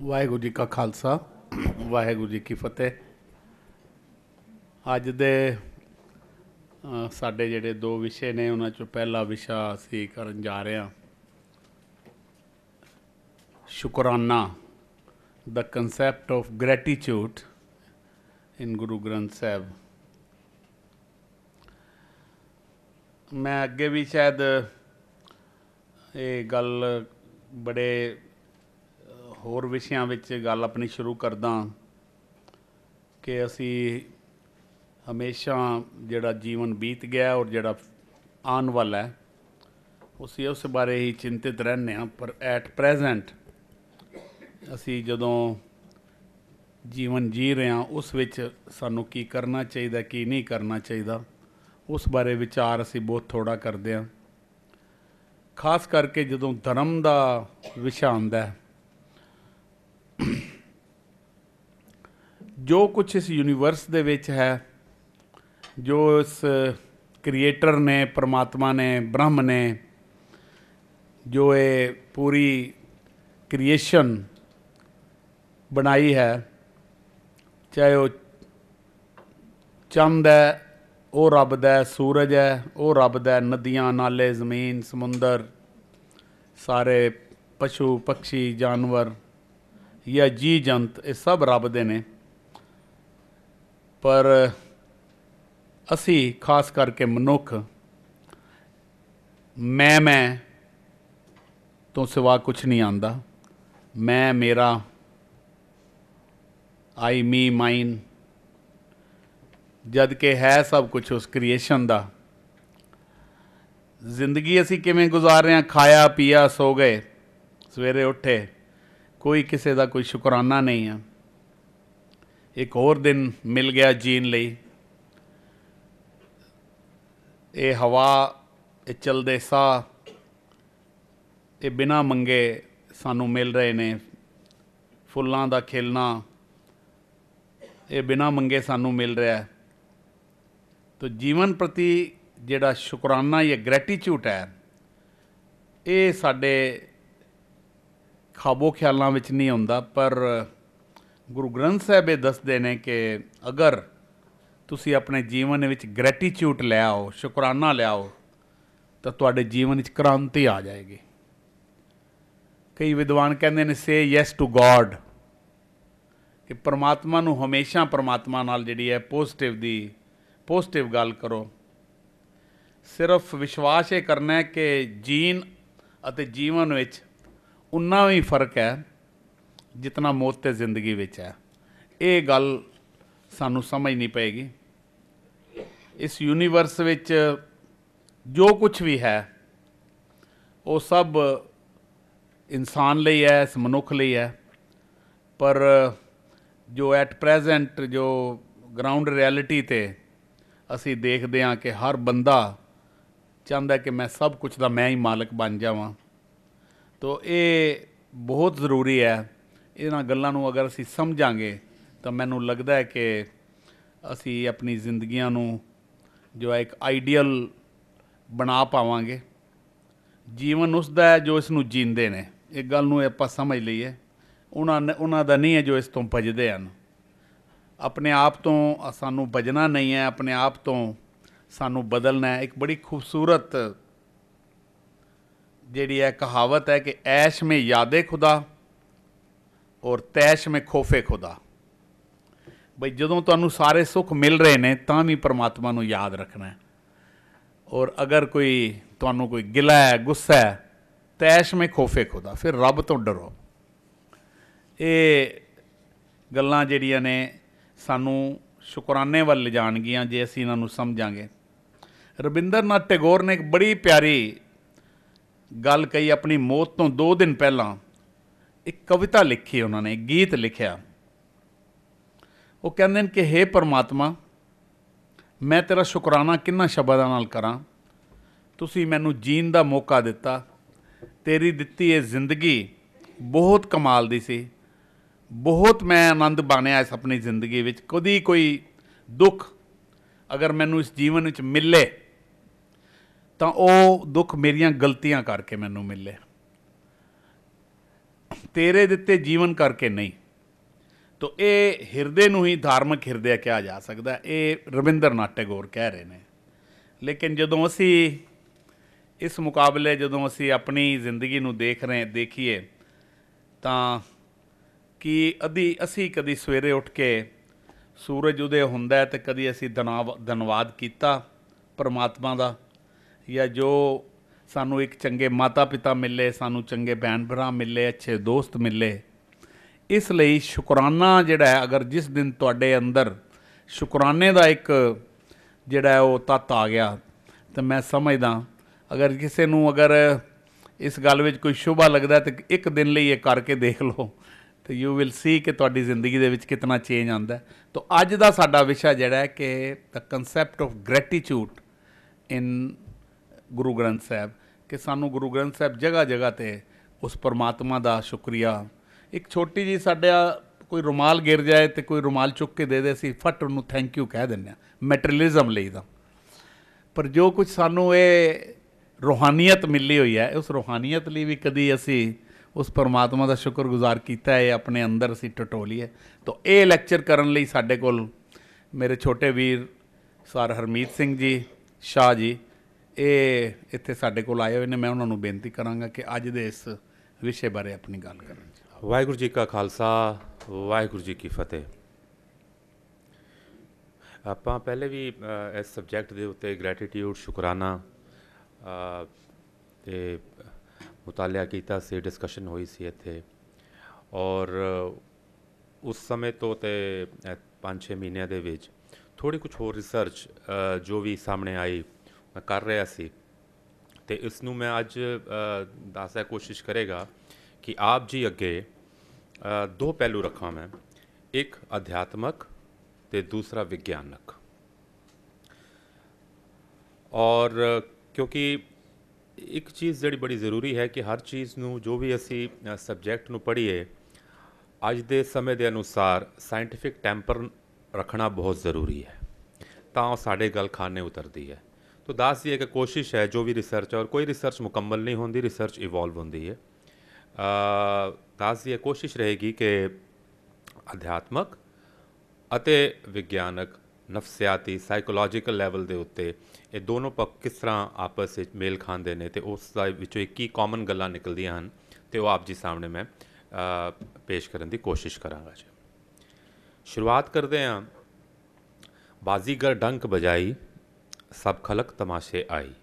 ਵਾਹਿਗੁਰੂ ਜੀ ਕਾ ਖਾਲਸਾ ਵਾਹਿਗੁਰੂ ਜੀ ਕੀ ਫਤਿਹ। ਅੱਜ ਦੇ ਸਾਡੇ ਜਿਹੜੇ ਦੋ ਵਿਸ਼ੇ ਨੇ ਉਹਨਾਂ 'ਚੋਂ ਪਹਿਲਾ ਵਿਸ਼ਾ ਅਸੀਂ ਕਰਨ ਜਾ ਰਹੇ ਹਾਂ ਸ਼ੁਕਰਾਨਾ, ਦ ਕੰਸੈਪਟ ਆਫ ਗ੍ਰੈਟੀਚਿਊਡ ਇਨ ਗੁਰੂ ਗ੍ਰੰਥ ਸਾਹਿਬ। ਮੈਂ ਅੱਗੇ ਵੀ ਸ਼ਾਇਦ ਇਹ ਗੱਲ ਬੜੇ ਹੋਰ ਵਿਸ਼ਿਆਂ ਵਿੱਚ ਗੱਲ ਆਪਣੀ ਸ਼ੁਰੂ ਕਰਦਾ ਕਿ ਅਸੀਂ ਹਮੇਸ਼ਾ ਜਿਹੜਾ ਜੀਵਨ ਬੀਤ ਗਿਆ ਔਰ ਜਿਹੜਾ ਆਉਣ ਵਾਲਾ ਹੈ ਅਸੀਂ ਉਸ ਬਾਰੇ ਹੀ ਚਿੰਤਿਤ ਰਹਿੰਦੇ ਹਾਂ। ਪਰ ਐਟ ਪ੍ਰੈਜ਼ੈਂਟ ਅਸੀਂ ਜਦੋਂ ਜੀਵਨ ਜੀ ਰਹੇ ਹਾਂ ਉਸ ਵਿੱਚ ਸਾਨੂੰ ਕੀ ਕਰਨਾ ਚਾਹੀਦਾ, ਕੀ ਨਹੀਂ ਕਰਨਾ ਚਾਹੀਦਾ, ਉਸ ਬਾਰੇ ਵਿਚਾਰ ਅਸੀਂ ਬਹੁਤ ਥੋੜ੍ਹਾ ਕਰਦੇ ਹਾਂ। ਖਾਸ ਕਰਕੇ ਜਦੋਂ ਧਰਮ ਦਾ ਵਿਸ਼ਾ ਆਉਂਦਾ ਹੈ, ਜੋ ਕੁਛ ਇਸ ਯੂਨੀਵਰਸ ਦੇ ਵਿੱਚ ਹੈ, ਜੋ ਇਸ ਕ੍ਰੀਏਟਰ ਨੇ, ਪਰਮਾਤਮਾ ਨੇ, ਬ੍ਰਹਮ ਨੇ, ਜੋ ਇਹ ਪੂਰੀ ਕ੍ਰੀਏਸ਼ਨ ਬਣਾਈ ਹੈ, ਚਾਹੇ ਉਹ ਚੰਦ ਹੈ ਉਹ ਰੱਬ ਦਾ, ਸੂਰਜ ਹੈ ਉਹ ਰੱਬ ਦਾ, ਨਦੀਆਂ, ਨਾਲੇ, ਜ਼ਮੀਨ, ਸਮੁੰਦਰ, ਸਾਰੇ ਪਸ਼ੂ ਪਕਸ਼ੀ, ਜਾਨਵਰ ਜਾਂ ਜੀਵ ਜੰਤ, ਇਹ ਸਭ ਰੱਬ ਦੇ ਨੇ। ਪਰ ਅਸੀਂ ਖਾਸ ਕਰਕੇ ਮਨੁੱਖ ਮੈਂ ਤੋਂ ਸਿਵਾ ਕੁਛ ਨਹੀਂ ਆਉਂਦਾ। ਮੈਂ, ਮੇਰਾ, ਆਈ, ਮੀ, ਮਾਈਨ, ਜਦ ਕਿ ਹੈ ਸਭ ਕੁਛ ਉਸ ਕ੍ਰੀਏਸ਼ਨ ਦਾ। ਜ਼ਿੰਦਗੀ ਅਸੀਂ ਕਿਵੇਂ ਗੁਜ਼ਾਰ ਰਹੇ ਹਾਂ? ਖਾਇਆ ਪੀਆ ਸੋ ਗਏ, ਸਵੇਰੇ ਉੱਠੇ, ਕੋਈ ਕਿਸੇ ਦਾ ਕੋਈ ਸ਼ੁਕਰਾਨਾ ਨਹੀਂ ਆ। ਇੱਕ ਹੋਰ ਦਿਨ ਮਿਲ ਗਿਆ ਜੀਣ ਲਈ। ਇਹ ਹਵਾ, ਇਹ ਚਲਦੇ ਸਾਹ, ਇਹ ਬਿਨਾਂ ਮੰਗੇ ਸਾਨੂੰ ਮਿਲ ਰਹੇ ਨੇ। ਫੁੱਲਾਂ ਦਾ ਖਿਲਣਾ, ਇਹ ਬਿਨਾਂ ਮੰਗੇ ਸਾਨੂੰ ਮਿਲ ਰਿਹਾ। ਤਾਂ ਜੀਵਨ ਪ੍ਰਤੀ ਜਿਹੜਾ ਸ਼ੁਕਰਾਨਾ ਜਾਂ ਗ੍ਰੈਟੀਚਿਊਡ ਹੈ, ਇਹ ਸਾਡੇ ਖਾਬੋ ਖਿਆਲਾਂ ਵਿੱਚ ਨਹੀਂ ਆਉਂਦਾ। ਪਰ ਗੁਰੂ ਗ੍ਰੰਥ ਸਾਹਿਬ ਇਹ ਦੱਸਦੇ ਨੇ ਕਿ ਅਗਰ ਤੁਸੀਂ ਆਪਣੇ ਜੀਵਨ ਵਿੱਚ ਗ੍ਰੈਟੀਚਿਊਡ ਲੈ ਆਓ, ਸ਼ੁਕਰਾਨਾ ਲਿਆਓ, ਤਾਂ ਤੁਹਾਡੇ ਜੀਵਨ ਵਿੱਚ ਕ੍ਰਾਂਤੀ ਆ ਜਾਏਗੀ। ਕਈ ਵਿਦਵਾਨ ਕਹਿੰਦੇ ਨੇ ਸੇ ਯੈਸ ਟੂ ਗੋਡ, ਕਿ ਪਰਮਾਤਮਾ ਨੂੰ ਹਮੇਸ਼ਾ ਪਰਮਾਤਮਾ ਨਾਲ ਜਿਹੜੀ ਹੈ ਪੋਜ਼ਿਟਿਵ ਗੱਲ ਕਰੋ। ਸਿਰਫ ਵਿਸ਼ਵਾਸ ਇਹ ਕਰਨਾ ਹੈ ਕਿ ਜੀਣ ਅਤੇ ਜੀਵਨ ਵਿੱਚ ਉਨਾ ਹੀ ਫਰਕ ਹੈ ਜਿਤਨਾ ਮੌਤ ਅਤੇ ਜ਼ਿੰਦਗੀ ਵਿੱਚ ਹੈ। ਇਹ ਗੱਲ ਸਾਨੂੰ ਸਮਝਣੀ ਪਏਗੀ। ਇਸ ਯੂਨੀਵਰਸ ਵਿੱਚ ਜੋ ਕੁਛ ਵੀ ਹੈ ਉਹ ਸਭ ਇਨਸਾਨ ਲਈ ਹੈ, ਇਸ ਮਨੁੱਖ ਲਈ ਹੈ। ਪਰ ਜੋ ਐਟ ਪ੍ਰੈਜ਼ੈਂਟ ਜੋ ਗਰਾਊਂਡ ਰਿਐਲਿਟੀ 'ਤੇ ਅਸੀਂ ਦੇਖਦੇ ਹਾਂ ਕਿ ਹਰ ਬੰਦਾ ਚਾਹੁੰਦਾ ਕਿ ਮੈਂ ਸਭ ਕੁਛ ਦਾ ਮੈਂ ਹੀ ਮਾਲਕ ਬਣ ਜਾਵਾਂ। ਤੋ ਇਹ ਬਹੁਤ ਜ਼ਰੂਰੀ ਹੈ। ਇਹਨਾਂ ਗੱਲਾਂ ਨੂੰ ਅਗਰ ਅਸੀਂ ਸਮਝਾਂਗੇ ਤਾਂ ਮੈਨੂੰ ਲੱਗਦਾ ਹੈ ਕਿ ਅਸੀਂ ਆਪਣੀ ਜ਼ਿੰਦਗੀਆਂ ਨੂੰ ਜੋ ਹੈ ਇੱਕ ਆਈਡੀਅਲ ਬਣਾ ਪਾਵਾਂਗੇ। ਜੀਵਨ ਉਸ ਦਾ ਹੈ ਜੋ ਇਸ ਨੂੰ ਜੀਂਦੇ ਨੇ। ਇਹ ਗੱਲ ਨੂੰ ਆਪਾਂ ਸਮਝ ਲਈਏ। ਉਹਨਾਂ ਦਾ ਨਹੀਂ ਹੈ ਜੋ ਇਸ ਤੋਂ ਭੱਜਦੇ ਹਨ। ਆਪਣੇ ਆਪ ਤੋਂ ਸਾਨੂੰ ਭੱਜਣਾ ਨਹੀਂ ਹੈ, ਆਪਣੇ ਆਪ ਤੋਂ ਸਾਨੂੰ ਬਦਲਣਾ ਹੈ। ਇੱਕ ਬੜੀ ਖੂਬਸੂਰਤ ਜਿਹੜੀ ਹੈ ਕਹਾਵਤ ਹੈ ਕਿ ਐਸ਼ ਮੇਂ ਯਾਦੇ ਖੁਦਾ ਔਰ ਤੈਸ਼ ਮੇਂ ਖੋਫੇ ਖੁਦਾ। ਬਈ ਜਦੋਂ ਤੁਹਾਨੂੰ ਸਾਰੇ ਸੁੱਖ ਮਿਲ ਰਹੇ ਨੇ ਤਾਂ ਵੀ ਪਰਮਾਤਮਾ ਨੂੰ ਯਾਦ ਰੱਖਣਾ ਹੈ। ਔਰ ਅਗਰ ਤੁਹਾਨੂੰ ਕੋਈ ਗਿਲਾ ਹੈ, ਗੁੱਸਾ ਹੈ, ਤੈਸ਼ ਮੇਂ ਖੋਫੇ ਖੁਦਾ, ਫਿਰ ਰੱਬ ਤੋਂ ਡਰੋ। ਇਹ ਗੱਲਾਂ ਜਿਹੜੀਆਂ ਨੇ ਸਾਨੂੰ ਸ਼ੁਕਰਾਨੇ ਵੱਲ ਲਿਜਾਣਗੀਆਂ ਜੇ ਅਸੀਂ ਇਹਨਾਂ ਨੂੰ ਸਮਝਾਂਗੇ। ਰਵਿੰਦਰਨਾਥ ਟੈਗੋਰ ਨੇ ਇੱਕ ਬੜੀ ਪਿਆਰੀ ਗੱਲ ਕਹੀ। ਆਪਣੀ ਮੌਤ ਤੋਂ 2 ਦਿਨ ਪਹਿਲਾਂ ਇੱਕ ਕਵਿਤਾ ਲਿਖੀ ਉਹਨਾਂ ਨੇ, ਇੱਕ ਗੀਤ ਲਿਖਿਆ। ਉਹ ਕਹਿੰਦੇ ਨੇ ਕਿ ਹੇ ਪਰਮਾਤਮਾ, ਮੈਂ ਤੇਰਾ ਸ਼ੁਕਰਾਨਾ ਕਿੰਨਾ ਸ਼ਬਦਾਂ ਨਾਲ ਕਰਾਂ। ਤੁਸੀਂ ਮੈਨੂੰ ਜੀਣ ਦਾ ਮੌਕਾ ਦਿੱਤਾ। ਤੇਰੀ ਦਿੱਤੀ ਇਹ ਜ਼ਿੰਦਗੀ ਬਹੁਤ ਕਮਾਲ ਦੀ ਸੀ। ਬਹੁਤ ਮੈਂ ਆਨੰਦ ਮਾਣਿਆ ਇਸ ਆਪਣੀ ਜ਼ਿੰਦਗੀ ਵਿੱਚ। ਕਦੀ ਕੋਈ ਦੁੱਖ ਅਗਰ ਮੈਨੂੰ ਇਸ ਜੀਵਨ ਵਿੱਚ ਮਿਲੇ ਤਾਂ ਉਹ ਦੁੱਖ ਮੇਰੀਆਂ ਗਲਤੀਆਂ ਕਰਕੇ ਮੈਨੂੰ ਮਿਲੇ। ਤੇਰੇ ਦਿੱਤੇ ਜੀਵਨ ਕਰਕੇ ਨਹੀਂ। ਤੋ ਇਹ ਹਿਰਦੇ ਨੂੰ ਹੀ ਧਾਰਮਿਕ ਹਿਰਦੇ ਕਿਹਾ ਜਾ ਸਕਦਾ, ਇਹ ਰਵਿੰਦਰਨਾਥ ਟੈਗੋਰ ਕਹਿ ਰਹੇ ਨੇ। ਲੇਕਿਨ ਜਦੋਂ ਅਸੀਂ ਇਸ ਮੁਕਾਬਲੇ ਜਦੋਂ ਅਸੀਂ ਆਪਣੀ ਜ਼ਿੰਦਗੀ ਨੂੰ ਦੇਖੀਏ ਤਾਂ ਕਿ ਅਸੀਂ ਕਦੀ ਸਵੇਰੇ ਉੱਠ ਕੇ ਸੂਰਜ ਉਦੇ ਹੁੰਦਾ ਅਤੇ ਕਦੀ ਅਸੀਂ ਧੰਨਵਾਦ ਕੀਤਾ ਪਰਮਾਤਮਾ ਦਾ, ਜਾਂ ਜੋ ਸਾਨੂੰ ਇੱਕ ਚੰਗੇ ਮਾਤਾ ਪਿਤਾ ਮਿਲੇ, ਸਾਨੂੰ ਚੰਗੇ ਭੈਣ ਭਰਾ ਮਿਲੇ, ਅੱਛੇ ਦੋਸਤ ਮਿਲੇ। ਇਸ ਲਈ ਸ਼ੁਕਰਾਨਾ ਜਿਹੜਾ ਹੈ, ਅਗਰ ਜਿਸ ਦਿਨ ਤੁਹਾਡੇ ਅੰਦਰ ਸ਼ੁਕਰਾਨੇ ਦਾ ਇੱਕ ਜਿਹੜਾ ਉਹ ਤੱਤ ਆ ਗਿਆ ਤਾਂ ਮੈਂ ਸਮਝਦਾ ਅਗਰ ਕਿਸੇ ਨੂੰ ਅਗਰ ਇਸ ਗੱਲ ਵਿੱਚ ਕੋਈ ਸ਼ੁਭਾ ਲੱਗਦਾ ਤਾਂ ਇੱਕ ਦਿਨ ਲਈ ਇਹ ਕਰਕੇ ਦੇਖ ਲਓ ਤੇ ਯੂ ਵਿਲ ਸੀ ਕਿ ਤੁਹਾਡੀ ਜ਼ਿੰਦਗੀ ਦੇ ਵਿੱਚ ਕਿਤਨਾ ਚੇਂਜ ਆਉਂਦਾ। ਤਾਂ ਅੱਜ ਦਾ ਸਾਡਾ ਵਿਸ਼ਾ ਜਿਹੜਾ ਹੈ ਕਿ ਦ ਕੰਸੈਪਟ ਆਫ ਗ੍ਰੈਟੀਚਿਊਡ ਇਨ ਗੁਰੂ ਗ੍ਰੰਥ ਸਾਹਿਬ, ਕਿ ਸਾਨੂੰ ਗੁਰੂ ਗ੍ਰੰਥ ਸਾਹਿਬ ਜਗ੍ਹਾ ਜਗ੍ਹਾ 'ਤੇ ਉਸ ਪਰਮਾਤਮਾ ਦਾ ਸ਼ੁਕਰੀਆ। ਇੱਕ ਛੋਟੀ ਜਿਹੀ ਸਾਡਾ ਕੋਈ ਰੁਮਾਲ ਗਿਰ ਜਾਏ ਅਤੇ ਕੋਈ ਰੁਮਾਲ ਚੁੱਕ ਕੇ ਦੇ ਅਸੀਂ ਫਟ ਉਹਨੂੰ ਥੈਂਕ ਯੂ ਕਹਿ ਦਿੰਦੇ ਹਾਂ, ਮੈਟਰੀਅਲਿਜ਼ਮ ਲਈ ਤਾਂ। ਪਰ ਜੋ ਕੁਝ ਸਾਨੂੰ ਇਹ ਰੂਹਾਨੀਅਤ ਮਿਲੀ ਹੋਈ ਹੈ, ਉਸ ਰੂਹਾਨੀਅਤ ਲਈ ਵੀ ਕਦੀ ਅਸੀਂ ਉਸ ਪਰਮਾਤਮਾ ਦਾ ਸ਼ੁਕਰਗੁਜ਼ਾਰ ਕੀਤਾ ਹੈ, ਆਪਣੇ ਅੰਦਰ ਅਸੀਂ ਟਟੋਲੀਏ। ਤਾਂ ਇਹ ਲੈਕਚਰ ਕਰਨ ਲਈ ਸਾਡੇ ਕੋਲ ਮੇਰੇ ਛੋਟੇ ਵੀਰ ਸਰ ਹਰਮੀਤ ਸਿੰਘ ਜੀ ਸ਼ਾਹ ਜੀ ਇਹ ਇੱਥੇ ਸਾਡੇ ਕੋਲ ਆਏ ਹੋਏ ਨੇ। ਮੈਂ ਉਹਨਾਂ ਨੂੰ ਬੇਨਤੀ ਕਰਾਂਗਾ ਕਿ ਅੱਜ ਦੇ ਇਸ ਵਿਸ਼ੇ ਬਾਰੇ ਆਪਣੀ ਗੱਲ ਕਰਨ। ਵਾਹਿਗੁਰੂ ਜੀ ਕਾ ਖਾਲਸਾ, ਵਾਹਿਗੁਰੂ ਜੀ ਕੀ ਫਤਿਹ। ਆਪਾਂ ਪਹਿਲੇ ਵੀ ਇਸ ਸਬਜੈਕਟ ਦੇ ਉੱਤੇ ਗ੍ਰੈਟੀਟਿਊਡ, ਸ਼ੁਕਰਾਨਾ ਤੇ ਮੁਤਾਲਿਆ ਕੀਤਾ ਸੀ, ਡਿਸਕਸ਼ਨ ਹੋਈ ਸੀ ਇੱਥੇ। ਔਰ ਉਸ ਸਮੇਂ ਤੋਂ ਤੇ 5-6 ਮਹੀਨਿਆਂ ਦੇ ਵਿੱਚ ਥੋੜ੍ਹੀ ਕੁਛ ਹੋਰ ਰਿਸਰਚ ਜੋ ਵੀ ਸਾਹਮਣੇ ਆਈ ਮੈਂ ਕਰ ਰਿਹਾ ਸੀ, ਅਤੇ ਇਸ ਨੂੰ ਮੈਂ ਅੱਜ ਦੱਸਦਾ ਕੋਸ਼ਿਸ਼ ਕਰੇਗਾ ਕਿ ਆਪ ਜੀ ਅੱਗੇ ਦੋ ਪਹਿਲੂ ਰੱਖਾਂ ਮੈਂ, ਇੱਕ ਅਧਿਆਤਮਕ ਅਤੇ ਦੂਸਰਾ ਵਿਗਿਆਨਕ। ਔਰ ਕਿਉਂਕਿ ਇੱਕ ਚੀਜ਼ ਜਿਹੜੀ ਬੜੀ ਜ਼ਰੂਰੀ ਹੈ ਕਿ ਹਰ ਚੀਜ਼ ਨੂੰ ਜੋ ਵੀ ਅਸੀਂ ਸਬਜੈਕਟ ਨੂੰ ਪੜ੍ਹੀਏ ਅੱਜ ਦੇ ਸਮੇਂ ਦੇ ਅਨੁਸਾਰ ਸਾਇੰਟੀਫਿਕ ਟੈਂਪਰ ਰੱਖਣਾ ਬਹੁਤ ਜ਼ਰੂਰੀ ਹੈ, ਤਾਂ ਉਹ ਸਾਡੇ ਗੱਲ ਖਾਨੇ ਉਤਰਦੀ ਹੈ। तो दास जी एक कोशिश है जो भी रिसर्च है, और कोई रिसर्च मुकम्मल नहीं होती, रिसर्च इवॉल्व होती है। दास जी एक कोशिश रहेगी कि अध्यात्मक ਅਤੇ ਵਿਗਿਆਨਕ ਨਫਸਿਆਤੀ ਸਾਈਕੋਲੋਜੀਕਲ ਲੈਵਲ ਦੇ ਉੱਤੇ ਇਹ ਦੋਨੋਂ ਪੱਖ ਕਿਸ ਤਰ੍ਹਾਂ ਆਪਸ ਵਿੱਚ ਮੇਲ ਖਾਂਦੇ ਨੇ ਅਤੇ ਉਸ ਦਾ ਵਿੱਚੋਂ ਇੱਕ ਹੀ ਕਾਮਨ ਗੱਲਾਂ ਨਿਕਲਦੀਆਂ ਹਨ, ਅਤੇ ਉਹ ਆਪ ਜੀ ਸਾਹਮਣੇ ਮੈਂ ਪੇਸ਼ ਕਰਨ ਦੀ ਕੋਸ਼ਿਸ਼ ਕਰਾਂਗਾ ਜੀ। ਸ਼ੁਰੂਆਤ ਕਰਦੇ ਹਾਂ। ਬਾਜ਼ੀਗਰ ਡੰਕ ਬਜਾਈ ਸਭ ਖਲਕ ਤਮਾਸ਼ੇ ਆਈ।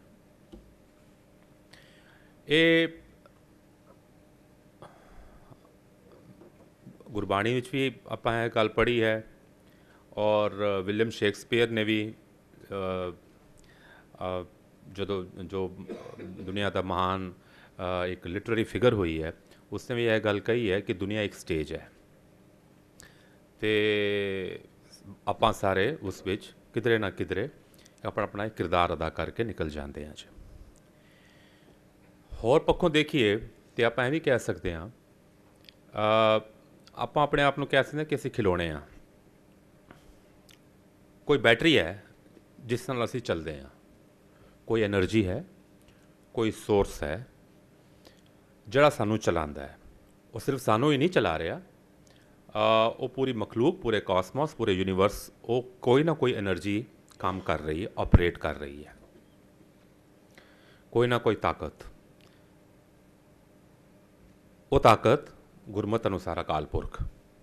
ਇਹ ਗੁਰਬਾਣੀ ਵਿੱਚ ਵੀ ਆਪਾਂ ਇਹ ਗੱਲ ਪੜ੍ਹੀ ਹੈ, ਔਰ ਵਿਲੀਅਮ ਸ਼ੇਕਸਪੀਅਰ ਨੇ ਵੀ ਜਦੋਂ ਜੋ ਦੁਨੀਆ ਦਾ ਮਹਾਨ ਇੱਕ ਲਿਟਰਰੀ ਫਿਗਰ ਹੋਈ ਹੈ, ਉਸਨੇ ਵੀ ਇਹ ਗੱਲ ਕਹੀ ਹੈ ਕਿ ਦੁਨੀਆ ਇੱਕ ਸਟੇਜ ਹੈ ਅਤੇ ਆਪਾਂ ਸਾਰੇ ਉਸ ਵਿੱਚ ਕਿਧਰੇ ਨਾ ਕਿਧਰੇ ਆਪਣਾ ਆਪਣਾ ਇੱਕ ਕਿਰਦਾਰ ਅਦਾ ਕਰਕੇ ਨਿਕਲ ਜਾਂਦੇ ਹਾਂ ਜੀ। ਹੋਰ ਪੱਖੋਂ ਦੇਖੀਏ ਤਾਂ ਆਪਾਂ ਇਹ ਵੀ ਕਹਿ ਸਕਦੇ ਹਾਂ, ਆਪਾਂ ਆਪਣੇ ਆਪ ਨੂੰ ਕਹਿ ਸਕਦੇ ਹਾਂ ਕਿ ਅਸੀਂ ਖਿਡੌਣੇ ਹਾਂ। ਕੋਈ ਬੈਟਰੀ ਹੈ ਜਿਸ ਨਾਲ ਅਸੀਂ ਚੱਲਦੇ ਹਾਂ, ਕੋਈ ਐਨਰਜੀ ਹੈ, ਕੋਈ ਸੋਰਸ ਹੈ ਜਿਹੜਾ ਸਾਨੂੰ ਚਲਾਉਂਦਾ ਹੈ। ਉਹ ਸਿਰਫ ਸਾਨੂੰ ਹੀ ਨਹੀਂ ਚਲਾ ਰਿਹਾ, ਉਹ ਪੂਰੀ ਮਖਲੂਕ, ਪੂਰੇ ਕਾਸਮੋਸ, ਪੂਰੇ ਯੂਨੀਵਰਸ, ਉਹ ਕੋਈ ਨਾ ਕੋਈ ਐਨਰਜੀ काम कर रही है, ऑपरेट कर रही है, कोई ना कोई ताकत। वो ताकत गुरमत अनुसार अकाल पुरख।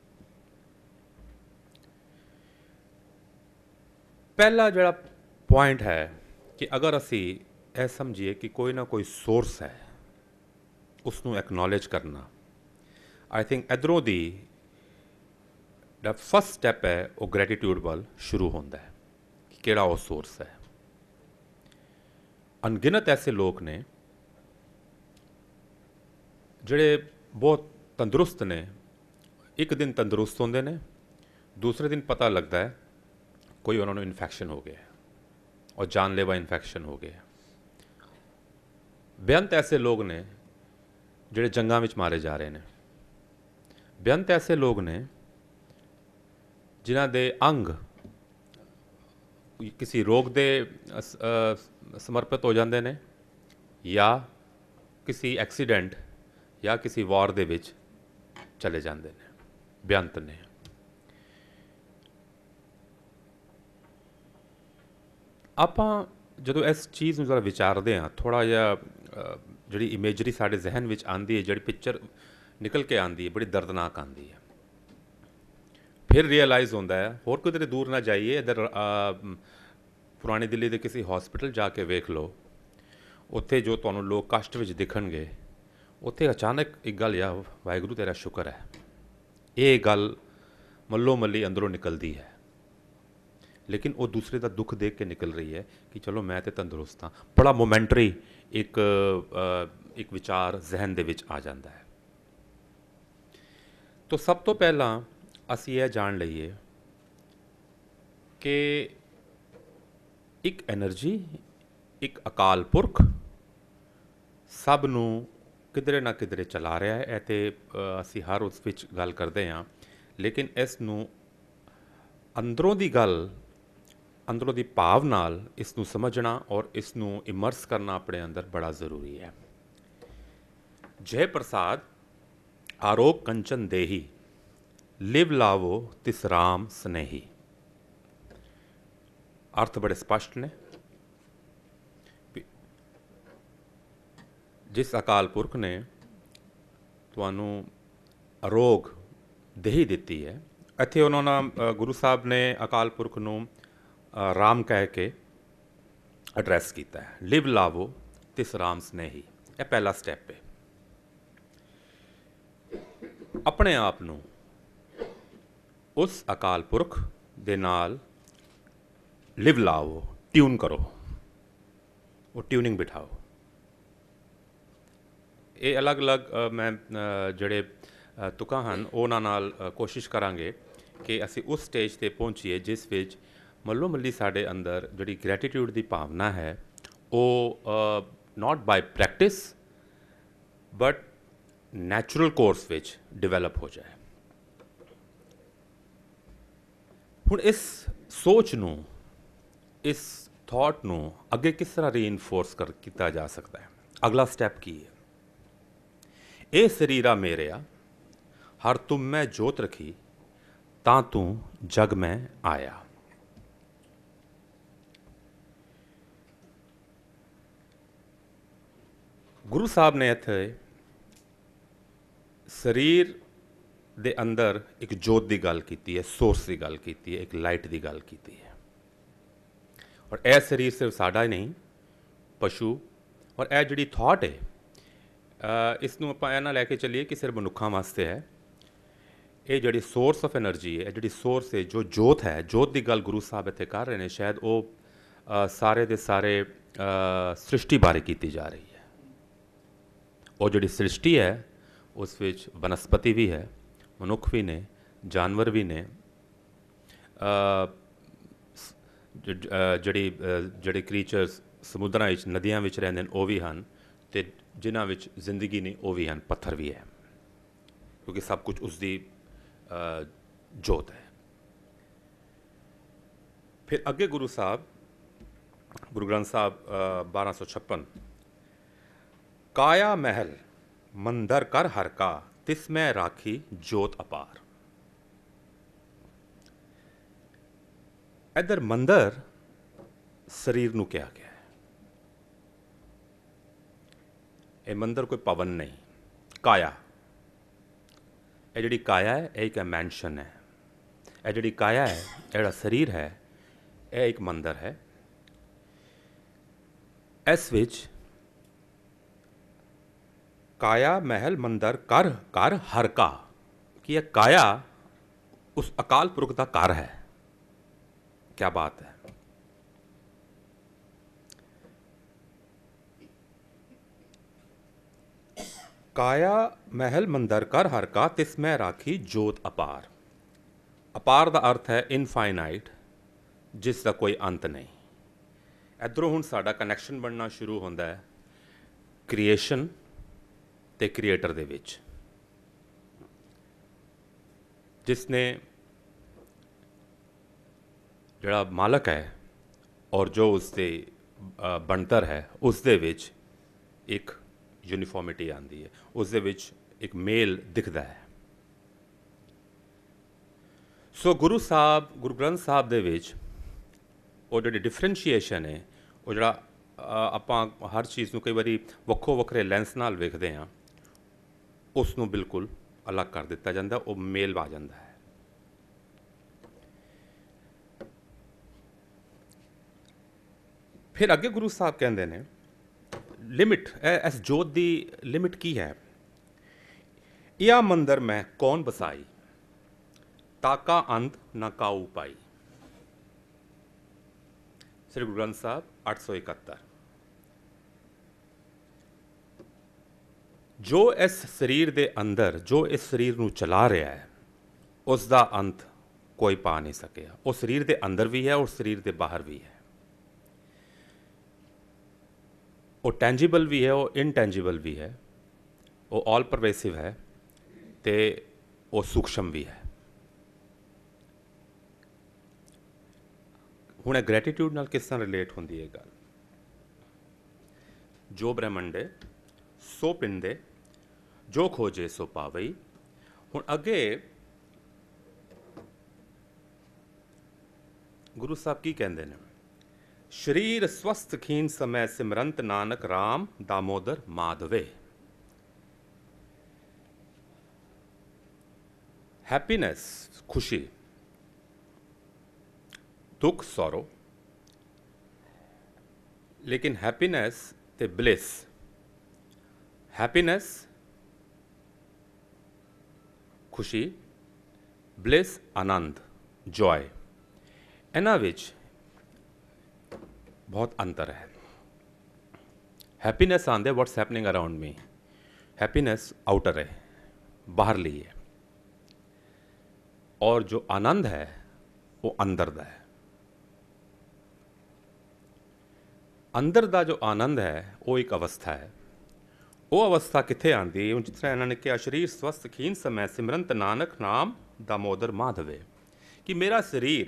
पहला जिहड़ा पॉइंट है कि अगर असी यह समझिए कि कोई ना कोई सोर्स है, उसनूं एक्नॉलेज करना, आई थिंक इधरों दी जिहड़ा फस्ट स्टैप है वो ग्रैटिट्यूड वाल शुरू होंदा है। ਕਿਹੜਾ ਉਹ ਸੋਰਸ ਹੈ। ਅਣਗਿਣਤ ਐਸੇ ਲੋਕ ਨੇ ਜਿਹੜੇ ਬਹੁਤ ਤੰਦਰੁਸਤ ਨੇ, ਇੱਕ ਦਿਨ ਤੰਦਰੁਸਤ ਹੁੰਦੇ ਨੇ, ਦੂਸਰੇ ਦਿਨ ਪਤਾ ਲੱਗਦਾ ਹੈ ਕੋਈ ਉਹਨਾਂ ਨੂੰ ਇਨਫੈਕਸ਼ਨ ਹੋ ਗਿਆ ਔਰ ਜਾਨਲੇਵਾ ਇਨਫੈਕਸ਼ਨ ਹੋ ਗਿਆ। ਬੇਅੰਤ ਐਸੇ ਲੋਕ ਨੇ ਜਿਹੜੇ ਜੰਗਾਂ ਵਿੱਚ ਮਾਰੇ ਜਾ ਰਹੇ ਨੇ। ਬੇਅੰਤ ਐਸੇ ਲੋਕ ਨੇ ਜਿਨ੍ਹਾਂ ਦੇ ਅੰਗ किसी रोग दे समर्पित हो जाते हैं, या किसी एक्सीडेंट या किसी वार दे विच चले जाते हैं, बेअंत ने। ਆਪਾਂ ਜਦੋਂ ਇਸ ਚੀਜ਼ ਨੂੰ ਜ਼ਰਾ ਵਿਚਾਰਦੇ ਹਾਂ, ਥੋੜ੍ਹਾ ਜਿਹਾ ਜਿਹੜੀ ਇਮੇਜਰੀ ਸਾਡੇ ਜ਼ਹਿਨ ਵਿੱਚ ਆਉਂਦੀ ਹੈ, ਜਿਹੜੀ ਪਿਕਚਰ ਨਿਕਲ ਕੇ ਆਉਂਦੀ ਹੈ, ਬੜੀ ਦਰਦਨਾਕ ਆਉਂਦੀ ਹੈ। ਫਿਰ ਰੀਅਲਾਈਜ਼ ਹੁੰਦਾ ਹੈ, ਹੋਰ ਕਿਧਰੇ ਦੂਰ ਨਾ ਜਾਈਏ, ਇੱਧਰ ਪੁਰਾਣੀ ਦਿੱਲੀ ਦੇ ਕਿਸੇ ਹਸਪੀਟਲ ਜਾ ਕੇ ਵੇਖ ਲਓ, ਉੱਥੇ ਜੋ ਤੁਹਾਨੂੰ ਲੋਕ ਕਸ਼ਟ ਵਿੱਚ ਦਿਖਣਗੇ, ਉੱਥੇ ਅਚਾਨਕ ਇੱਕ ਗੱਲ ਆ, ਵਾਹਿਗੁਰੂ ਤੇਰਾ ਸ਼ੁਕਰ ਹੈ, ਇਹ ਗੱਲ ਮੱਲੋ ਮੱਲੀ ਅੰਦਰੋਂ ਨਿਕਲਦੀ ਹੈ। लेकिन वो दूसरे का दुख देख के निकल रही है कि चलो मैं तो तंदुरुस्त हाँ। बड़ा मोमेंटरी एक विचार जहन दे विच आ जाता है। तो सब तो पहला असी यह जान लीए कि एक एनर्जी, एक अकाल पुरख सब नू किधरे ना किधरे चला रहा है। तो असी हर उस विच गल करते हाँ, लेकिन इस नू अंदरों की गल, अंदरों की भाव नाल इसनू समझना और इसनू इमर्स करना अपने अंदर बड़ा ज़रूरी है। जय प्रसाद आरोग कंचन देही, लिव लावो तिस राम स्नेही। अर्थ बड़े स्पष्ट ने। जिस अकाल पुरख ने तुहानू आरोग देही दिती है, इत्थे उन्होंने गुरु साहब ने अकाल पुरख नू राम कह के एड्रैस किया है। लिव लावो तिस राम स्नेही, यह पहला स्टैप है। अपने आप नू उस अकाल पुरख दे नाल लिव लावो, ट्यून करो, वो ट्यूनिंग बिठाओ। ये अलग अलग मैं जड़े तुका हैं उन्हां नाल कोशिश करांगे कि असी उस स्टेज ते पहुँचीए जिस विच मल्लो मल्ली साढ़े अंदर जी ग्रैटिट्यूड की भावना है वो not by practice but natural course विच डिवेलप हो जाए। हुण इस सोच नू, इस थॉट नू अगे किस तरह रीइनफोर्स किया जा सकता है? अगला स्टैप की है? ए शरीरा मेरेया हर तुम मैं जोत रखी, ता तू जग में आया। गुरु साहब ने इत्थे शरीर दे अंदर एक जोत की गल की है, सोर्स की गल की है, एक लाइट की गल की है। और यह शरीर सिर्फ साडा ही नहीं, पशु और यह जी थॉट है, इसनू आपां इह ना लैके चलीए कि सिर्फ मनुखा वास्ते है। ये जी सोर्स ऑफ एनर्जी है, जी सोर्स है, जो जोत है, जोत की गल गुरु साहब इत्थे कर रहे हैं, शायद वो सारे दे सारे सृष्टि बारे की जा रही है। और जी सृष्टि है उस विच वनस्पति भी है, मनुख भी ने, जानवर भी ने, जड़े क्रीचर्स समुद्रां विच नदियां विच रहिंदे ने वो भी हैं, तो जिन्हां विच जिंदगी नहीं वो भी हैं, पत्थर भी है, क्योंकि सब कुछ उसकी जोत है। फिर अगे गुरु साहब, गुरु ग्रंथ साहब 1256, काया महल मंदर कर हर का, तिसमें राखी जोत अपार। इधर मंदर शरीर नू कहा गया है। ये मंदर कोई भवन नहीं, काया, ये जी काया है ये एक मैंशन है। ये जी काया है, यह शरीर है, यह एक मंदिर है। इस विच काया महल मंदिर कर कर हर का, कि यह काया उस अकाल पुरख का घर है। क्या बात है! काया महल मंदिर कर हर का, तिसमें राखी जोत अपार। अपार का अर्थ है इनफाइनाइट, जिसका कोई अंत नहीं। इधरों हुण साडा कनैक्शन बनना शुरू होंदा है क्रिएशन ते क्रिएटर दे विच, जिसने जिहड़ा मालक है और जो उसके बनतर है उस दे विच एक यूनीफॉर्मिटी आती है, उस दे विच एक मेल दिखता है। ਸੋ ਗੁਰੂ ਗ੍ਰੰਥ ਸਾਹਿਬ ਦੇ ਵਿੱਚ ਉਹ ਜਿਹੜੀ ਡਿਫਰੈਂਸ਼ੀਏਸ਼ਨ ਹੈ, ਉਹ ਜਿਹੜਾ ਆਪਾਂ ਹਰ ਚੀਜ਼ ਨੂੰ ਕਈ ਵਾਰੀ ਵੱਖੋ ਵੱਖਰੇ ਲੈਂਸ ਨਾਲ ਵੇਖਦੇ ਹਾਂ, ਉਸ ਨੂੰ ਬਿਲਕੁਲ ਅਲੱਗ ਕਰ ਦਿੱਤਾ ਜਾਂਦਾ, ਉਹ ਮੇਲ ਆ ਜਾਂਦਾ ਹੈ। ਫਿਰ ਅੱਗੇ ਗੁਰੂ ਸਾਹਿਬ ਕਹਿੰਦੇ ਨੇ ਲਿਮਿਟ, ਇਸ ਜੋਤ ਦੀ ਲਿਮਿਟ ਕੀ ਹੈ? ਇਹ ਮੰਦਰ ਮੈਂ ਕੌਣ ਬਸਾਈ, ਤਾਕਾ ਅੰਤ ਨਾ ਕਾਊ ਪਾਈ। ਸ੍ਰੀ ਗੁਰੂ ਗ੍ਰੰਥ ਸਾਹਿਬ 871। ਜੋ ਇਸ ਸਰੀਰ ਦੇ ਅੰਦਰ, ਜੋ ਇਸ ਸਰੀਰ ਨੂੰ ਚਲਾ ਰਿਹਾ ਹੈ, ਉਸ ਦਾ ਅੰਤ ਕੋਈ ਪਾ ਨਹੀਂ ਸਕਿਆ। ਉਹ ਸਰੀਰ ਦੇ ਅੰਦਰ ਵੀ ਹੈ, ਉਹ ਸਰੀਰ ਦੇ ਬਾਹਰ ਵੀ ਹੈ। ਉਹ ਟੈਂਜੀਬਲ ਵੀ ਹੈ, ਉਹ ਇਨਟੈਂਜੀਬਲ ਵੀ ਹੈ, ਉਹ ਆਲ ਪਰਵੇਸਿਵ ਹੈ, ਤੇ ਉਹ ਸੂਖਸ਼ਮ ਵੀ ਹੈ। ਹੁਣ ਇਹ ਗ੍ਰੈਟੀਟਿਊਡ ਨਾਲ ਕਿਸ ਤਰ੍ਹਾਂ ਰਿਲੇਟ ਹੁੰਦੀ ਹੈ ਗੱਲ? ਜੋ ਬ੍ਰਹਮੰਡੇ ਸੋ ਪਿੰਡੇ, ਜੋ ਖੋਜੇ ਸੋ ਪਾਵਈ। ਹੁਣ ਅੱਗੇ ਗੁਰੂ ਸਾਹਿਬ ਕੀ ਕਹਿੰਦੇ ਨੇ? ਸ਼ਰੀਰ ਸਵਸਥ ਖੀਨ ਸਮੈ ਸਿਮਰੰਤ ਨਾਨਕ ਰਾਮ ਦਾਮੋਦਰ ਮਾਧਵੇ। हैप्पीनेस खुशी, दुख सौरो, लेकिन हैप्पीनेस ते ब्लिस, हैप्पीनेस खुशी, ब्लिस आनंद, जॉय, इन्हां विच बहुत अंतर है। हैप्पीनेस आंदे what's happening around me, happiness outer है, बाहरली है, और जो आनंद है वो अंदर दा है। अंदर दा जो आनंद है वो एक अवस्था है। वो अवस्था कित्थे आंदी? जिस तरह इन्होंने कहा शरीर स्वस्थ खीन समय सिमरंत नानक नाम दामोदर माधवे, कि मेरा शरीर,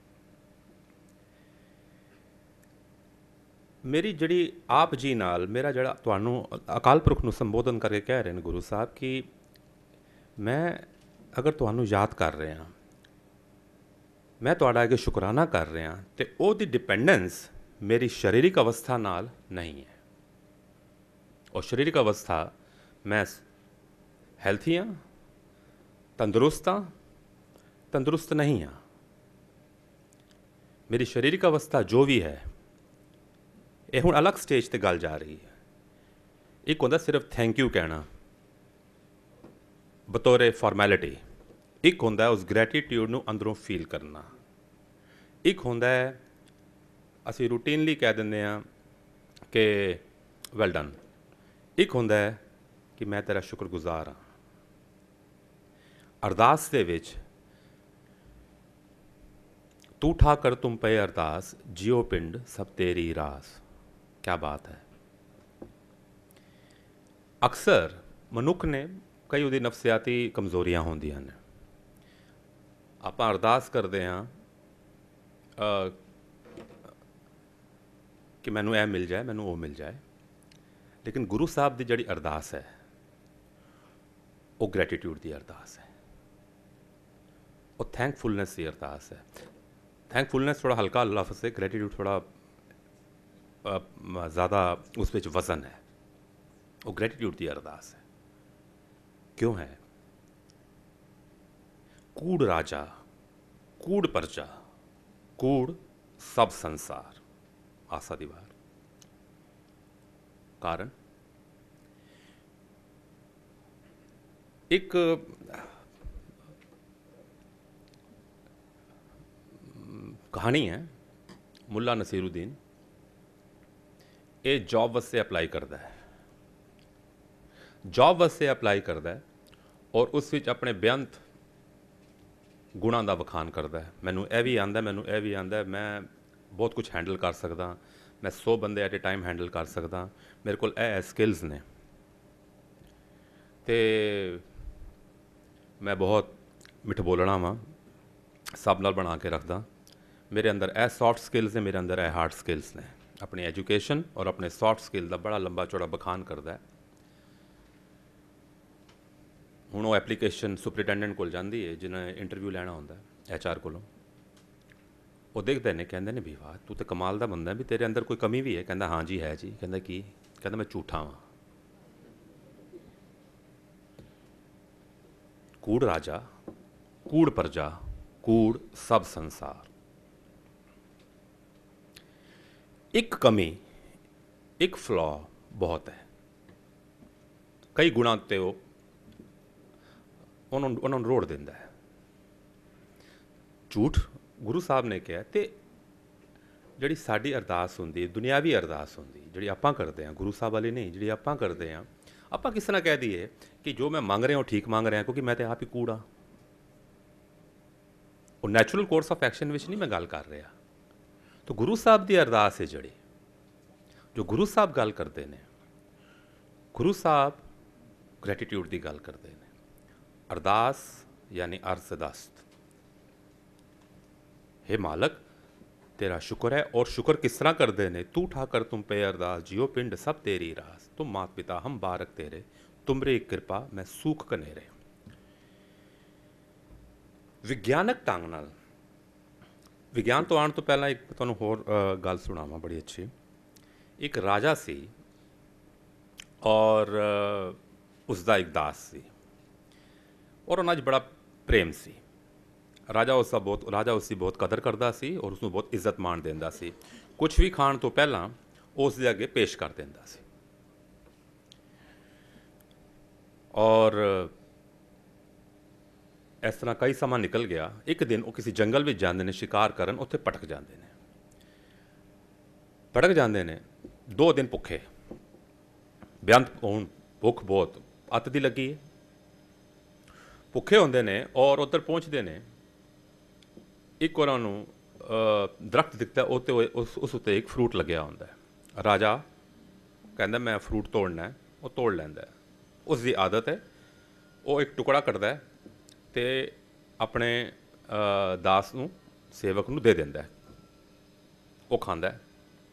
मेरी जड़ी आप जी नाल मेरा जड़ा तुहानू अकाल पुरख नू संबोधन करके कह रहे हैं गुरु साहब कि मैं अगर तुहानू याद कर रहे हैं, मैं तुहाडा अगे शुकराना कर रहा, तो उसकी डिपेंडेंस मेरी शारीरिक अवस्था नाल नहीं है। और शारीरिक अवस्था मैं हैल्थी हाँ, तंदुरुस्त हाँ, तंदुरुस्त नहीं हाँ। मेरी शारीरिक अवस्था जो भी है, ये हुण अलग स्टेज ते गल जा रही है। एक होंदा सिर्फ थैंक यू कहना बतौर फॉर्मैलिटी, एक होंदा है उस ग्रैटिट्यूड नू अंदरों फील करना, एक होंदा है असी रूटीनली कह दिंदे हां कि वैल डन, एक होंदा है कि मैं तेरा शुक्रगुजार हाँ। अरदास दे विच तू ठाकर तुम पे अरदास, जियो पिंड सब तेरी रास। क्या बात है। अक्सर मनुख ने कई उहदी नफसियाती कमज़ोरियां होंदियां ने। आपां अरदास करदे हां कि मैनू यह मिल जाए, मैनू वो मिल जाए, लेकिन गुरु साहब की जिहड़ी अरदास है वो ग्रैटिट्यूड की अरदास है, वो थैंकफुलनेस की अरदास है। थैंकफुलनेस थोड़ा हल्का लफ्ज़ है, ग्रैटिट्यूड थोड़ा ज़्यादा उस विच वज़न है। वो ग्रैटिट्यूड की अरदास है। क्यों है? कूड़ राजा, कूड़ प्रजा, कूड़ सब संसार, आसा दीवार। कारण एक कहानी है, मुल्ला नसीरुद्दीन ये जॉब वास्ते अप्लाई करता है, जॉब वास्ते अप्लाई करता है और उस विच अपने बेअंत गुणां दा वखान करता है। मैनू यह भी आंदा, मैनू यह भी आंदा, मैं बहुत कुछ हैंडल कर सकदा, मैं 100 बंदे एट ए टाइम हैंडल कर सकदा, मेरे को स्किल्स ने, ते मैं बहुत मिठ बोलना वा, सब नाल बना के रखदा, मेरे अंदर ए सॉफ्ट स्किल्स ने, मेरे अंदर ए हार्ड स्किल्स ने। अपनी एजुकेशन और अपने सॉफ्ट स्किल का बड़ा लंबा चौड़ा बखान करता है। हुण वो एप्लीकेशन सुपरिटेंडेंट को जाती है जिन्हें इंटरव्यू लेना होंदा है। HR ਕੋਲੋਂ। ਉਹ ਦੇਖਦੇ ਨੇ, ਕਹਿੰਦੇ ਨੇ ਵੀ ਵਾਹ ਤੂੰ ਤਾਂ ਕਮਾਲ ਦਾ ਬੰਦਾ ਵੀ ਤੇਰੇ ਅੰਦਰ ਕੋਈ ਕਮੀ ਵੀ ਹੈ। ਕਹਿੰਦਾ ਹਾਂ ਜੀ ਹੈ ਜੀ। ਕਹਿੰਦਾ ਕੀ? ਕਹਿੰਦਾ ਮੈਂ ਝੂਠਾ ਵਾਂ। ਕੂੜ ਰਾਜਾ, ਕੂੜ ਪ੍ਰਜਾ, ਕੂੜ ਸਭ ਸੰਸਾਰ। ਇੱਕ ਕਮੀ, ਇੱਕ ਫਲॉ ਬਹੁਤ ਹੈ। ਕਈ ਗੁਣਾਂ ਉੱਤੇ ਉਹ ਉਹਨਾਂ ਨੂੰ ਰੋੜ ਦਿੰਦਾ ਹੈ। ਝੂਠ ਗੁਰੂ ਸਾਹਿਬ ਨੇ ਕਿਹਾ। ਤੇ ਜਿਹੜੀ ਸਾਡੀ ਅਰਦਾਸ ਹੁੰਦੀ, ਦੁਨਿਆਵੀ ਅਰਦਾਸ ਹੁੰਦੀ, ਜਿਹੜੀ ਆਪਾਂ ਕਰਦੇ ਹਾਂ, ਗੁਰੂ ਸਾਹਿਬ ਵਾਲੀ ਨਹੀਂ, ਜਿਹੜੀ ਆਪਾਂ ਕਰਦੇ ਹਾਂ, ਆਪਾਂ ਕਿਸ ਤਰ੍ਹਾਂ ਕਹਿ ਦਈਏ ਕਿ ਜੋ ਮੈਂ ਮੰਗ ਰਿਹਾ ਉਹ ਠੀਕ ਮੰਗ ਰਿਹਾ, ਕਿਉਂਕਿ ਮੈਂ ਤੇ ਆਪ ਹੀ ਕੂੜਾ। ਉਹ ਨੈਚੁਰਲ ਕੋਰਸ ਆਫ ਐਕਸ਼ਨ ਵਿੱਚ ਨਹੀਂ ਮੈਂ ਗੱਲ ਕਰ ਰਿਹਾ। ਤਾਂ ਗੁਰੂ ਸਾਹਿਬ ਦੀ ਅਰਦਾਸ ਹੈ ਜਿਹੜੀ, ਜੋ ਗੁਰੂ ਸਾਹਿਬ ਗੱਲ ਕਰਦੇ ਨੇ, ਗੁਰੂ ਸਾਹਿਬ ਗ੍ਰੈਟੀਟਿਊਡ ਦੀ ਗੱਲ ਕਰਦੇ ਨੇ। ਅਰਦਾਸ ਯਾਨੀ ਅਰਜ਼ਦਸਤ। हे मालक तेरा शुक्र है। और शुक्र किस तरह करते हैं? तू ठाकर तुम पे अरदास, जियो पिंड सब तेरी रास, तुम मात पिता हम बारक तेरे, तुमरे कृपा मैं सूख कनेरे। विग्यानक ढंग नाल, विग्यान तो आने तो पहला एक तुहानूं होर गल सुणावां बड़ी अच्छी। एक राजा सी और उसका एक दास सी, और उन्हां 'च बड़ा प्रेम सी। राजा उसकी बहुत कदर करता सी और उसनूं बहुत इज्जत मान देंदा सी। कुछ भी खाण तो पहलां उस दे अगे पेश कर देंदा सी। और इस तरह कई समा निकल गया। एक दिन वो किसी जंगल में जाते हैं शिकार करन, उत्थे भटक जाते हैं। भटक जाते हैं 2 दिन भुखे, बेअंत होण, भुख बहुत अत दी लगी है। भुखे होंदे ने और उधर पहुँचते हैं। एक उन्होंने दरख्त दिखता है, उस उत्ते एक फ्रूट लग्या होंदा है। राजा कहता मैं फ्रूट तोड़ना है, वो तोड़ लैंदा है। उसकी आदत है, वो एक टुकड़ा कटदा है तो अपने दास नूं, सेवक नूं दे दिंदा है। वो खांदा है।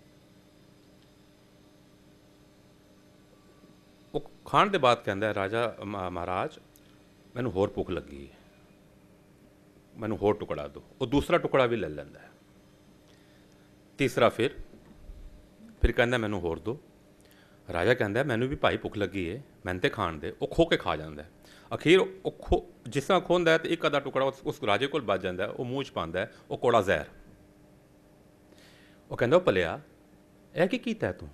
वो खाण दे बाद कहता है राजा महाराज मैनूं होर भुख लगी है, मैनू होर टुकड़ा दो। वो दूसरा टुकड़ा भी ले लेंदा है। तीसरा फिर कहता मैनू होर दो। राजा कहता मैनू भी भाई भुख लगी है, मैंने तो खाण दे। वो खो के खा जाता है। अखीर जिस तरह खोंदा है तो एक अद्धा टुकड़ा उस राजे को बच जाता है। वो मूँह च पांदा है, वो कोड़ा जहर। वो कहता भलिया यह की कीता तू?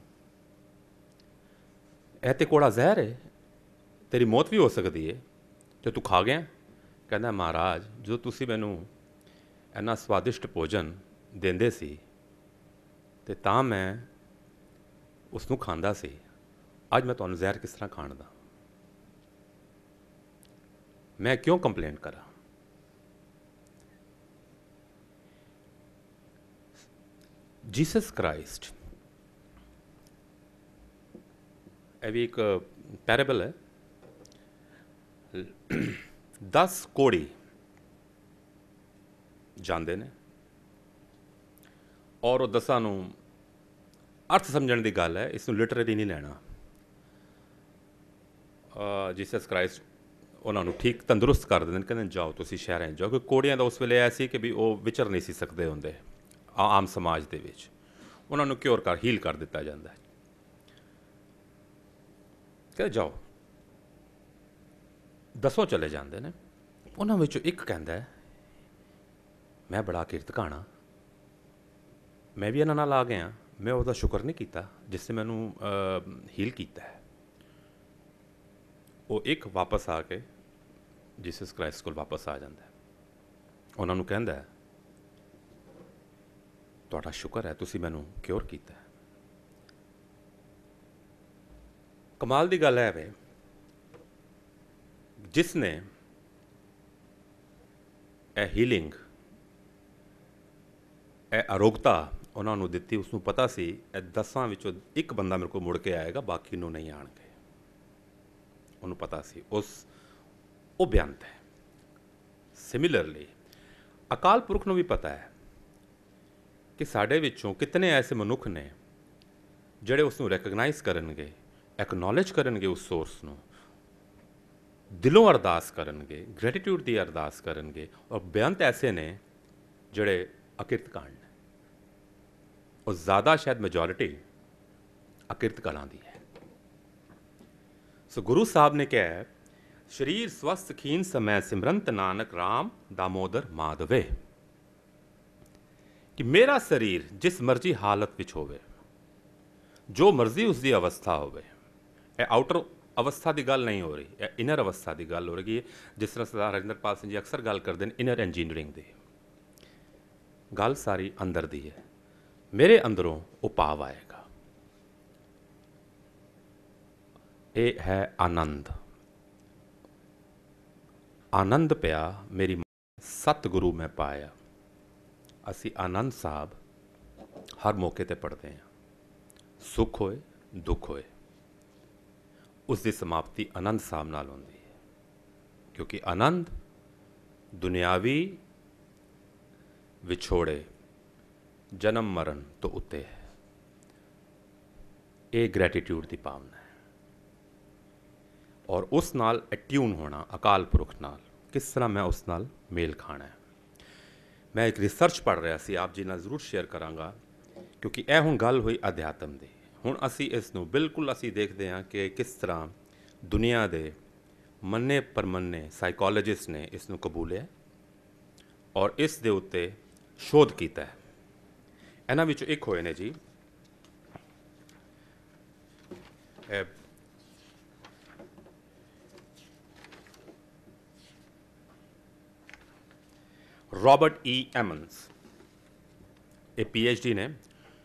यह तो कोड़ा जहर है, तेरी मौत भी हो सकती है, तो तू खा गया। कहता महाराज जो तुसी मैनू इन्ना स्वादिष्ट भोजन देंदे सी ते तां मैं उसनूं खांदा सी, अज मैं तुहानूं जहर किस तरह खाण दा? मैं क्यों कंप्लेंट करा? जीसस क्राइस्ट, यह भी एक पैरेबल है। 10 कोड़ी जाते ने और वो 10 नूं अर्थ समझण दी गल है, इसनूं लिटररी नहीं लैना। जीसस क्राइस्ट उन्होंने ठीक तंदुरुस्त कर देंगे, कहते जाओ तुसीं शहरां जाओ। क्योंकि कोड़ियां दा उस वेले ऐसी कि भी वो विचर नहीं सी सकते होंदे आम समाज दे विच। उन्होंने क्योर कर हील कर दिता जाता है। कहते जाओ, 10 चले जाते हैं। उन्होंने विचों एक कहता है मैं बड़ा किरत घाना, मैं भी इन्हां नाल आ गया, मैं उसका शुक्र नहीं किया जिसने मैनू हील किया है। वो एक वापस आके जीसस क्राइस्ट को वापस आ जाता है। उन्होंने कहता है तुहाडा शुक्र है तुसीं मैनू क्योर किया है। कमाल की गल है वे, जिसने ए हीलिंग, ए आरोग्यता उन्होंने दिती, उसनों पता सी ए 10 विचों एक बंदा मेरे को मुड़ के आएगा, बाकी नूं नहीं आएंगे। उन्होंने पता सी, उस वो बेअंत है। सिमिलरली अकाल पुरख नूं भी पता है कि साडे विचों कितने ऐसे मनुख ने जिहड़े उसनूं रैकगनाइज करनगे, एक्नॉलेज करनगे उस सोर्स नूं, ਦਿਲੋਂ ਅਰਦਾਸ ਕਰਨਗੇ, ਗ੍ਰੈਟੀਟਿਊਡ ਦੀ ਅਰਦਾਸ ਕਰਨਗੇ। ਔਰ ਬੇਅੰਤ ਐਸੇ ਨੇ ਜਿਹੜੇ ਅਕਿਰਤ ਕਾਂਡ ਨੇ, ਉਹ ਜ਼ਿਆਦਾ ਸ਼ਾਇਦ ਮੈਜੋਰਿਟੀ ਅਕਿਰਤ ਕਲਾਂ ਦੀ ਹੈ। ਸੋ ਗੁਰੂ ਸਾਹਿਬ ਨੇ ਕਿਹਾ ਹੈ, ਸਰੀਰ ਸਵਸਥ ਖੀਨ ਸਮੈ ਸਿਮਰੰਤ ਨਾਨਕ ਰਾਮ ਦਾਮੋਦਰ ਮਾਧਵੇ, ਕਿ ਮੇਰਾ ਸਰੀਰ ਜਿਸ ਮਰਜ਼ੀ ਹਾਲਤ ਵਿੱਚ ਹੋਵੇ, ਜੋ ਮਰਜ਼ੀ ਉਸ ਦੀ ਅਵਸਥਾ ਹੋਵੇ, ਇਹ ਆਊਟਰ ਅਵਸਥਾ ਦੀ ਗੱਲ ਨਹੀਂ ਹੋ ਰਹੀ, ਇਹ ਇਨਰ ਅਵਸਥਾ ਦੀ ਗੱਲ ਹੋ ਰਹੀ ਹੈ। ਜਿਸ ਤਰ੍ਹਾਂ ਸਰਦਾਰ ਰਾਜਿੰਦਰਪਾਲ ਸਿੰਘ ਜੀ ਅਕਸਰ ਗੱਲ ਕਰਦੇ ਨੇ ਇਨਰ ਇੰਜੀਨੀਅਰਿੰਗ ਦੀ, ਗੱਲ ਸਾਰੀ ਅੰਦਰ ਦੀ ਹੈ। ਮੇਰੇ ਅੰਦਰੋਂ ਉਹ ਭਾਵ ਆਏਗਾ, ਇਹ ਹੈ ਆਨੰਦ। ਆਨੰਦ ਪਿਆ ਮੇਰੀ ਸਤਿਗੁਰੂ ਮੈਂ ਪਾਇਆ। ਅਸੀਂ ਆਨੰਦ ਸਾਹਿਬ ਹਰ ਮੌਕੇ ਤੇ ਪੜ੍ਹਦੇ ਹਾਂ, ਸੁੱਖ ਹੋਏ ਦੁੱਖ ਹੋਏ, ਉਸ ਦੀ ਸਮਾਪਤੀ ਆਨੰਦ ਸਾਹਿਬ ਨਾਲ ਹੁੰਦੀ ਹੈ, ਕਿਉਂਕਿ ਆਨੰਦ ਦੁਨਿਆਵੀ ਵਿਛੋੜੇ ਜਨਮ ਮਰਨ ਤੋਂ ਉੱਤੇ ਹੈ। ਇਹ ਗ੍ਰੈਟੀਟਿਊਡ ਦੀ ਭਾਵਨਾ ਹੈ। ਔਰ ਉਸ ਨਾਲ ਐਟਿਊਨ ਹੋਣਾ ਅਕਾਲ ਪੁਰਖ ਨਾਲ, ਕਿਸ ਤਰ੍ਹਾਂ ਮੈਂ ਉਸ ਨਾਲ ਮੇਲ ਖਾਣਾ ਹੈ। ਮੈਂ ਇੱਕ ਰਿਸਰਚ ਪੜ੍ਹ ਰਿਹਾ ਸੀ, ਆਪ ਜੀ ਨਾਲ ਜ਼ਰੂਰ ਸ਼ੇਅਰ ਕਰਾਂਗਾ, ਕਿਉਂਕਿ ਇਹ ਹੁਣ ਗੱਲ ਹੋਈ ਅਧਿਆਤਮ ਦੀ। ਹੁਣ ਅਸੀਂ ਇਸ ਨੂੰ ਬਿਲਕੁਲ ਅਸੀਂ ਦੇਖਦੇ ਹਾਂ ਕਿ ਕਿਸ ਤਰ੍ਹਾਂ ਦੁਨੀਆ ਦੇ ਮੰਨੇ ਪਰਮੰਨੇ ਸਾਈਕੋਲੋਜਿਸਟ ਨੇ ਇਸ ਨੂੰ ਕਬੂਲਿਆ ਔਰ ਇਸ ਦੇ ਉੱਤੇ ਸ਼ੋਧ ਕੀਤਾ ਹੈ। ਇਹਨਾਂ ਵਿੱਚੋਂ ਇੱਕ ਹੋਏ ਨੇ ਜੀ ਰੋਬਰਟ ਈ ਐਮਨਸ, ਇਹ PhD ਨੇ,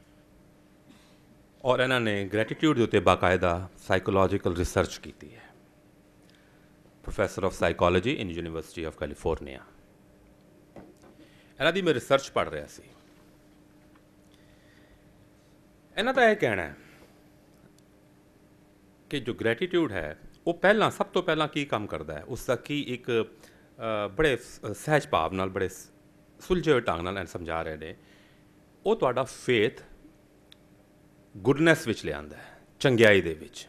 ਔਰ ਇਹਨਾਂ ਨੇ ਗ੍ਰੈਟੀਟਿਊਡ ਦੇ ਉੱਤੇ ਬਾਕਾਇਦਾ ਸਾਈਕੋਲੋਜੀਕਲ ਰਿਸਰਚ ਕੀਤੀ ਹੈ। Professor of psychology in university of California. ਇਹਨਾਂ ਦੀ ਮੈਂ ਰਿਸਰਚ ਪੜ੍ਹ ਰਿਹਾ ਸੀ। ਇਹਨਾਂ ਦਾ ਇਹ ਕਹਿਣਾ ਹੈ ਕਿ ਜੋ ਗ੍ਰੈਟੀਟਿਊਡ ਹੈ ਉਹ ਪਹਿਲਾਂ, ਸਭ ਤੋਂ ਪਹਿਲਾਂ ਕੀ ਕੰਮ ਕਰਦਾ ਹੈ, ਉਸ ਦਾ ਕੀ ਇੱਕ ਬੜੇ ਸਹਿਜ ਭਾਵ ਨਾਲ, ਬੜੇ ਸੁਲਝੇ ਹੋਏ ਢੰਗ ਨਾਲ ਸਮਝਾ ਰਹੇ ਨੇ, ਉਹ ਤੁਹਾਡਾ ਫੇਥ ਗੁੱਡਨੈਸ ਵਿੱਚ ਲਿਆਂਦਾ ਹੈ, ਚੰਗਿਆਈ ਦੇ ਵਿੱਚ।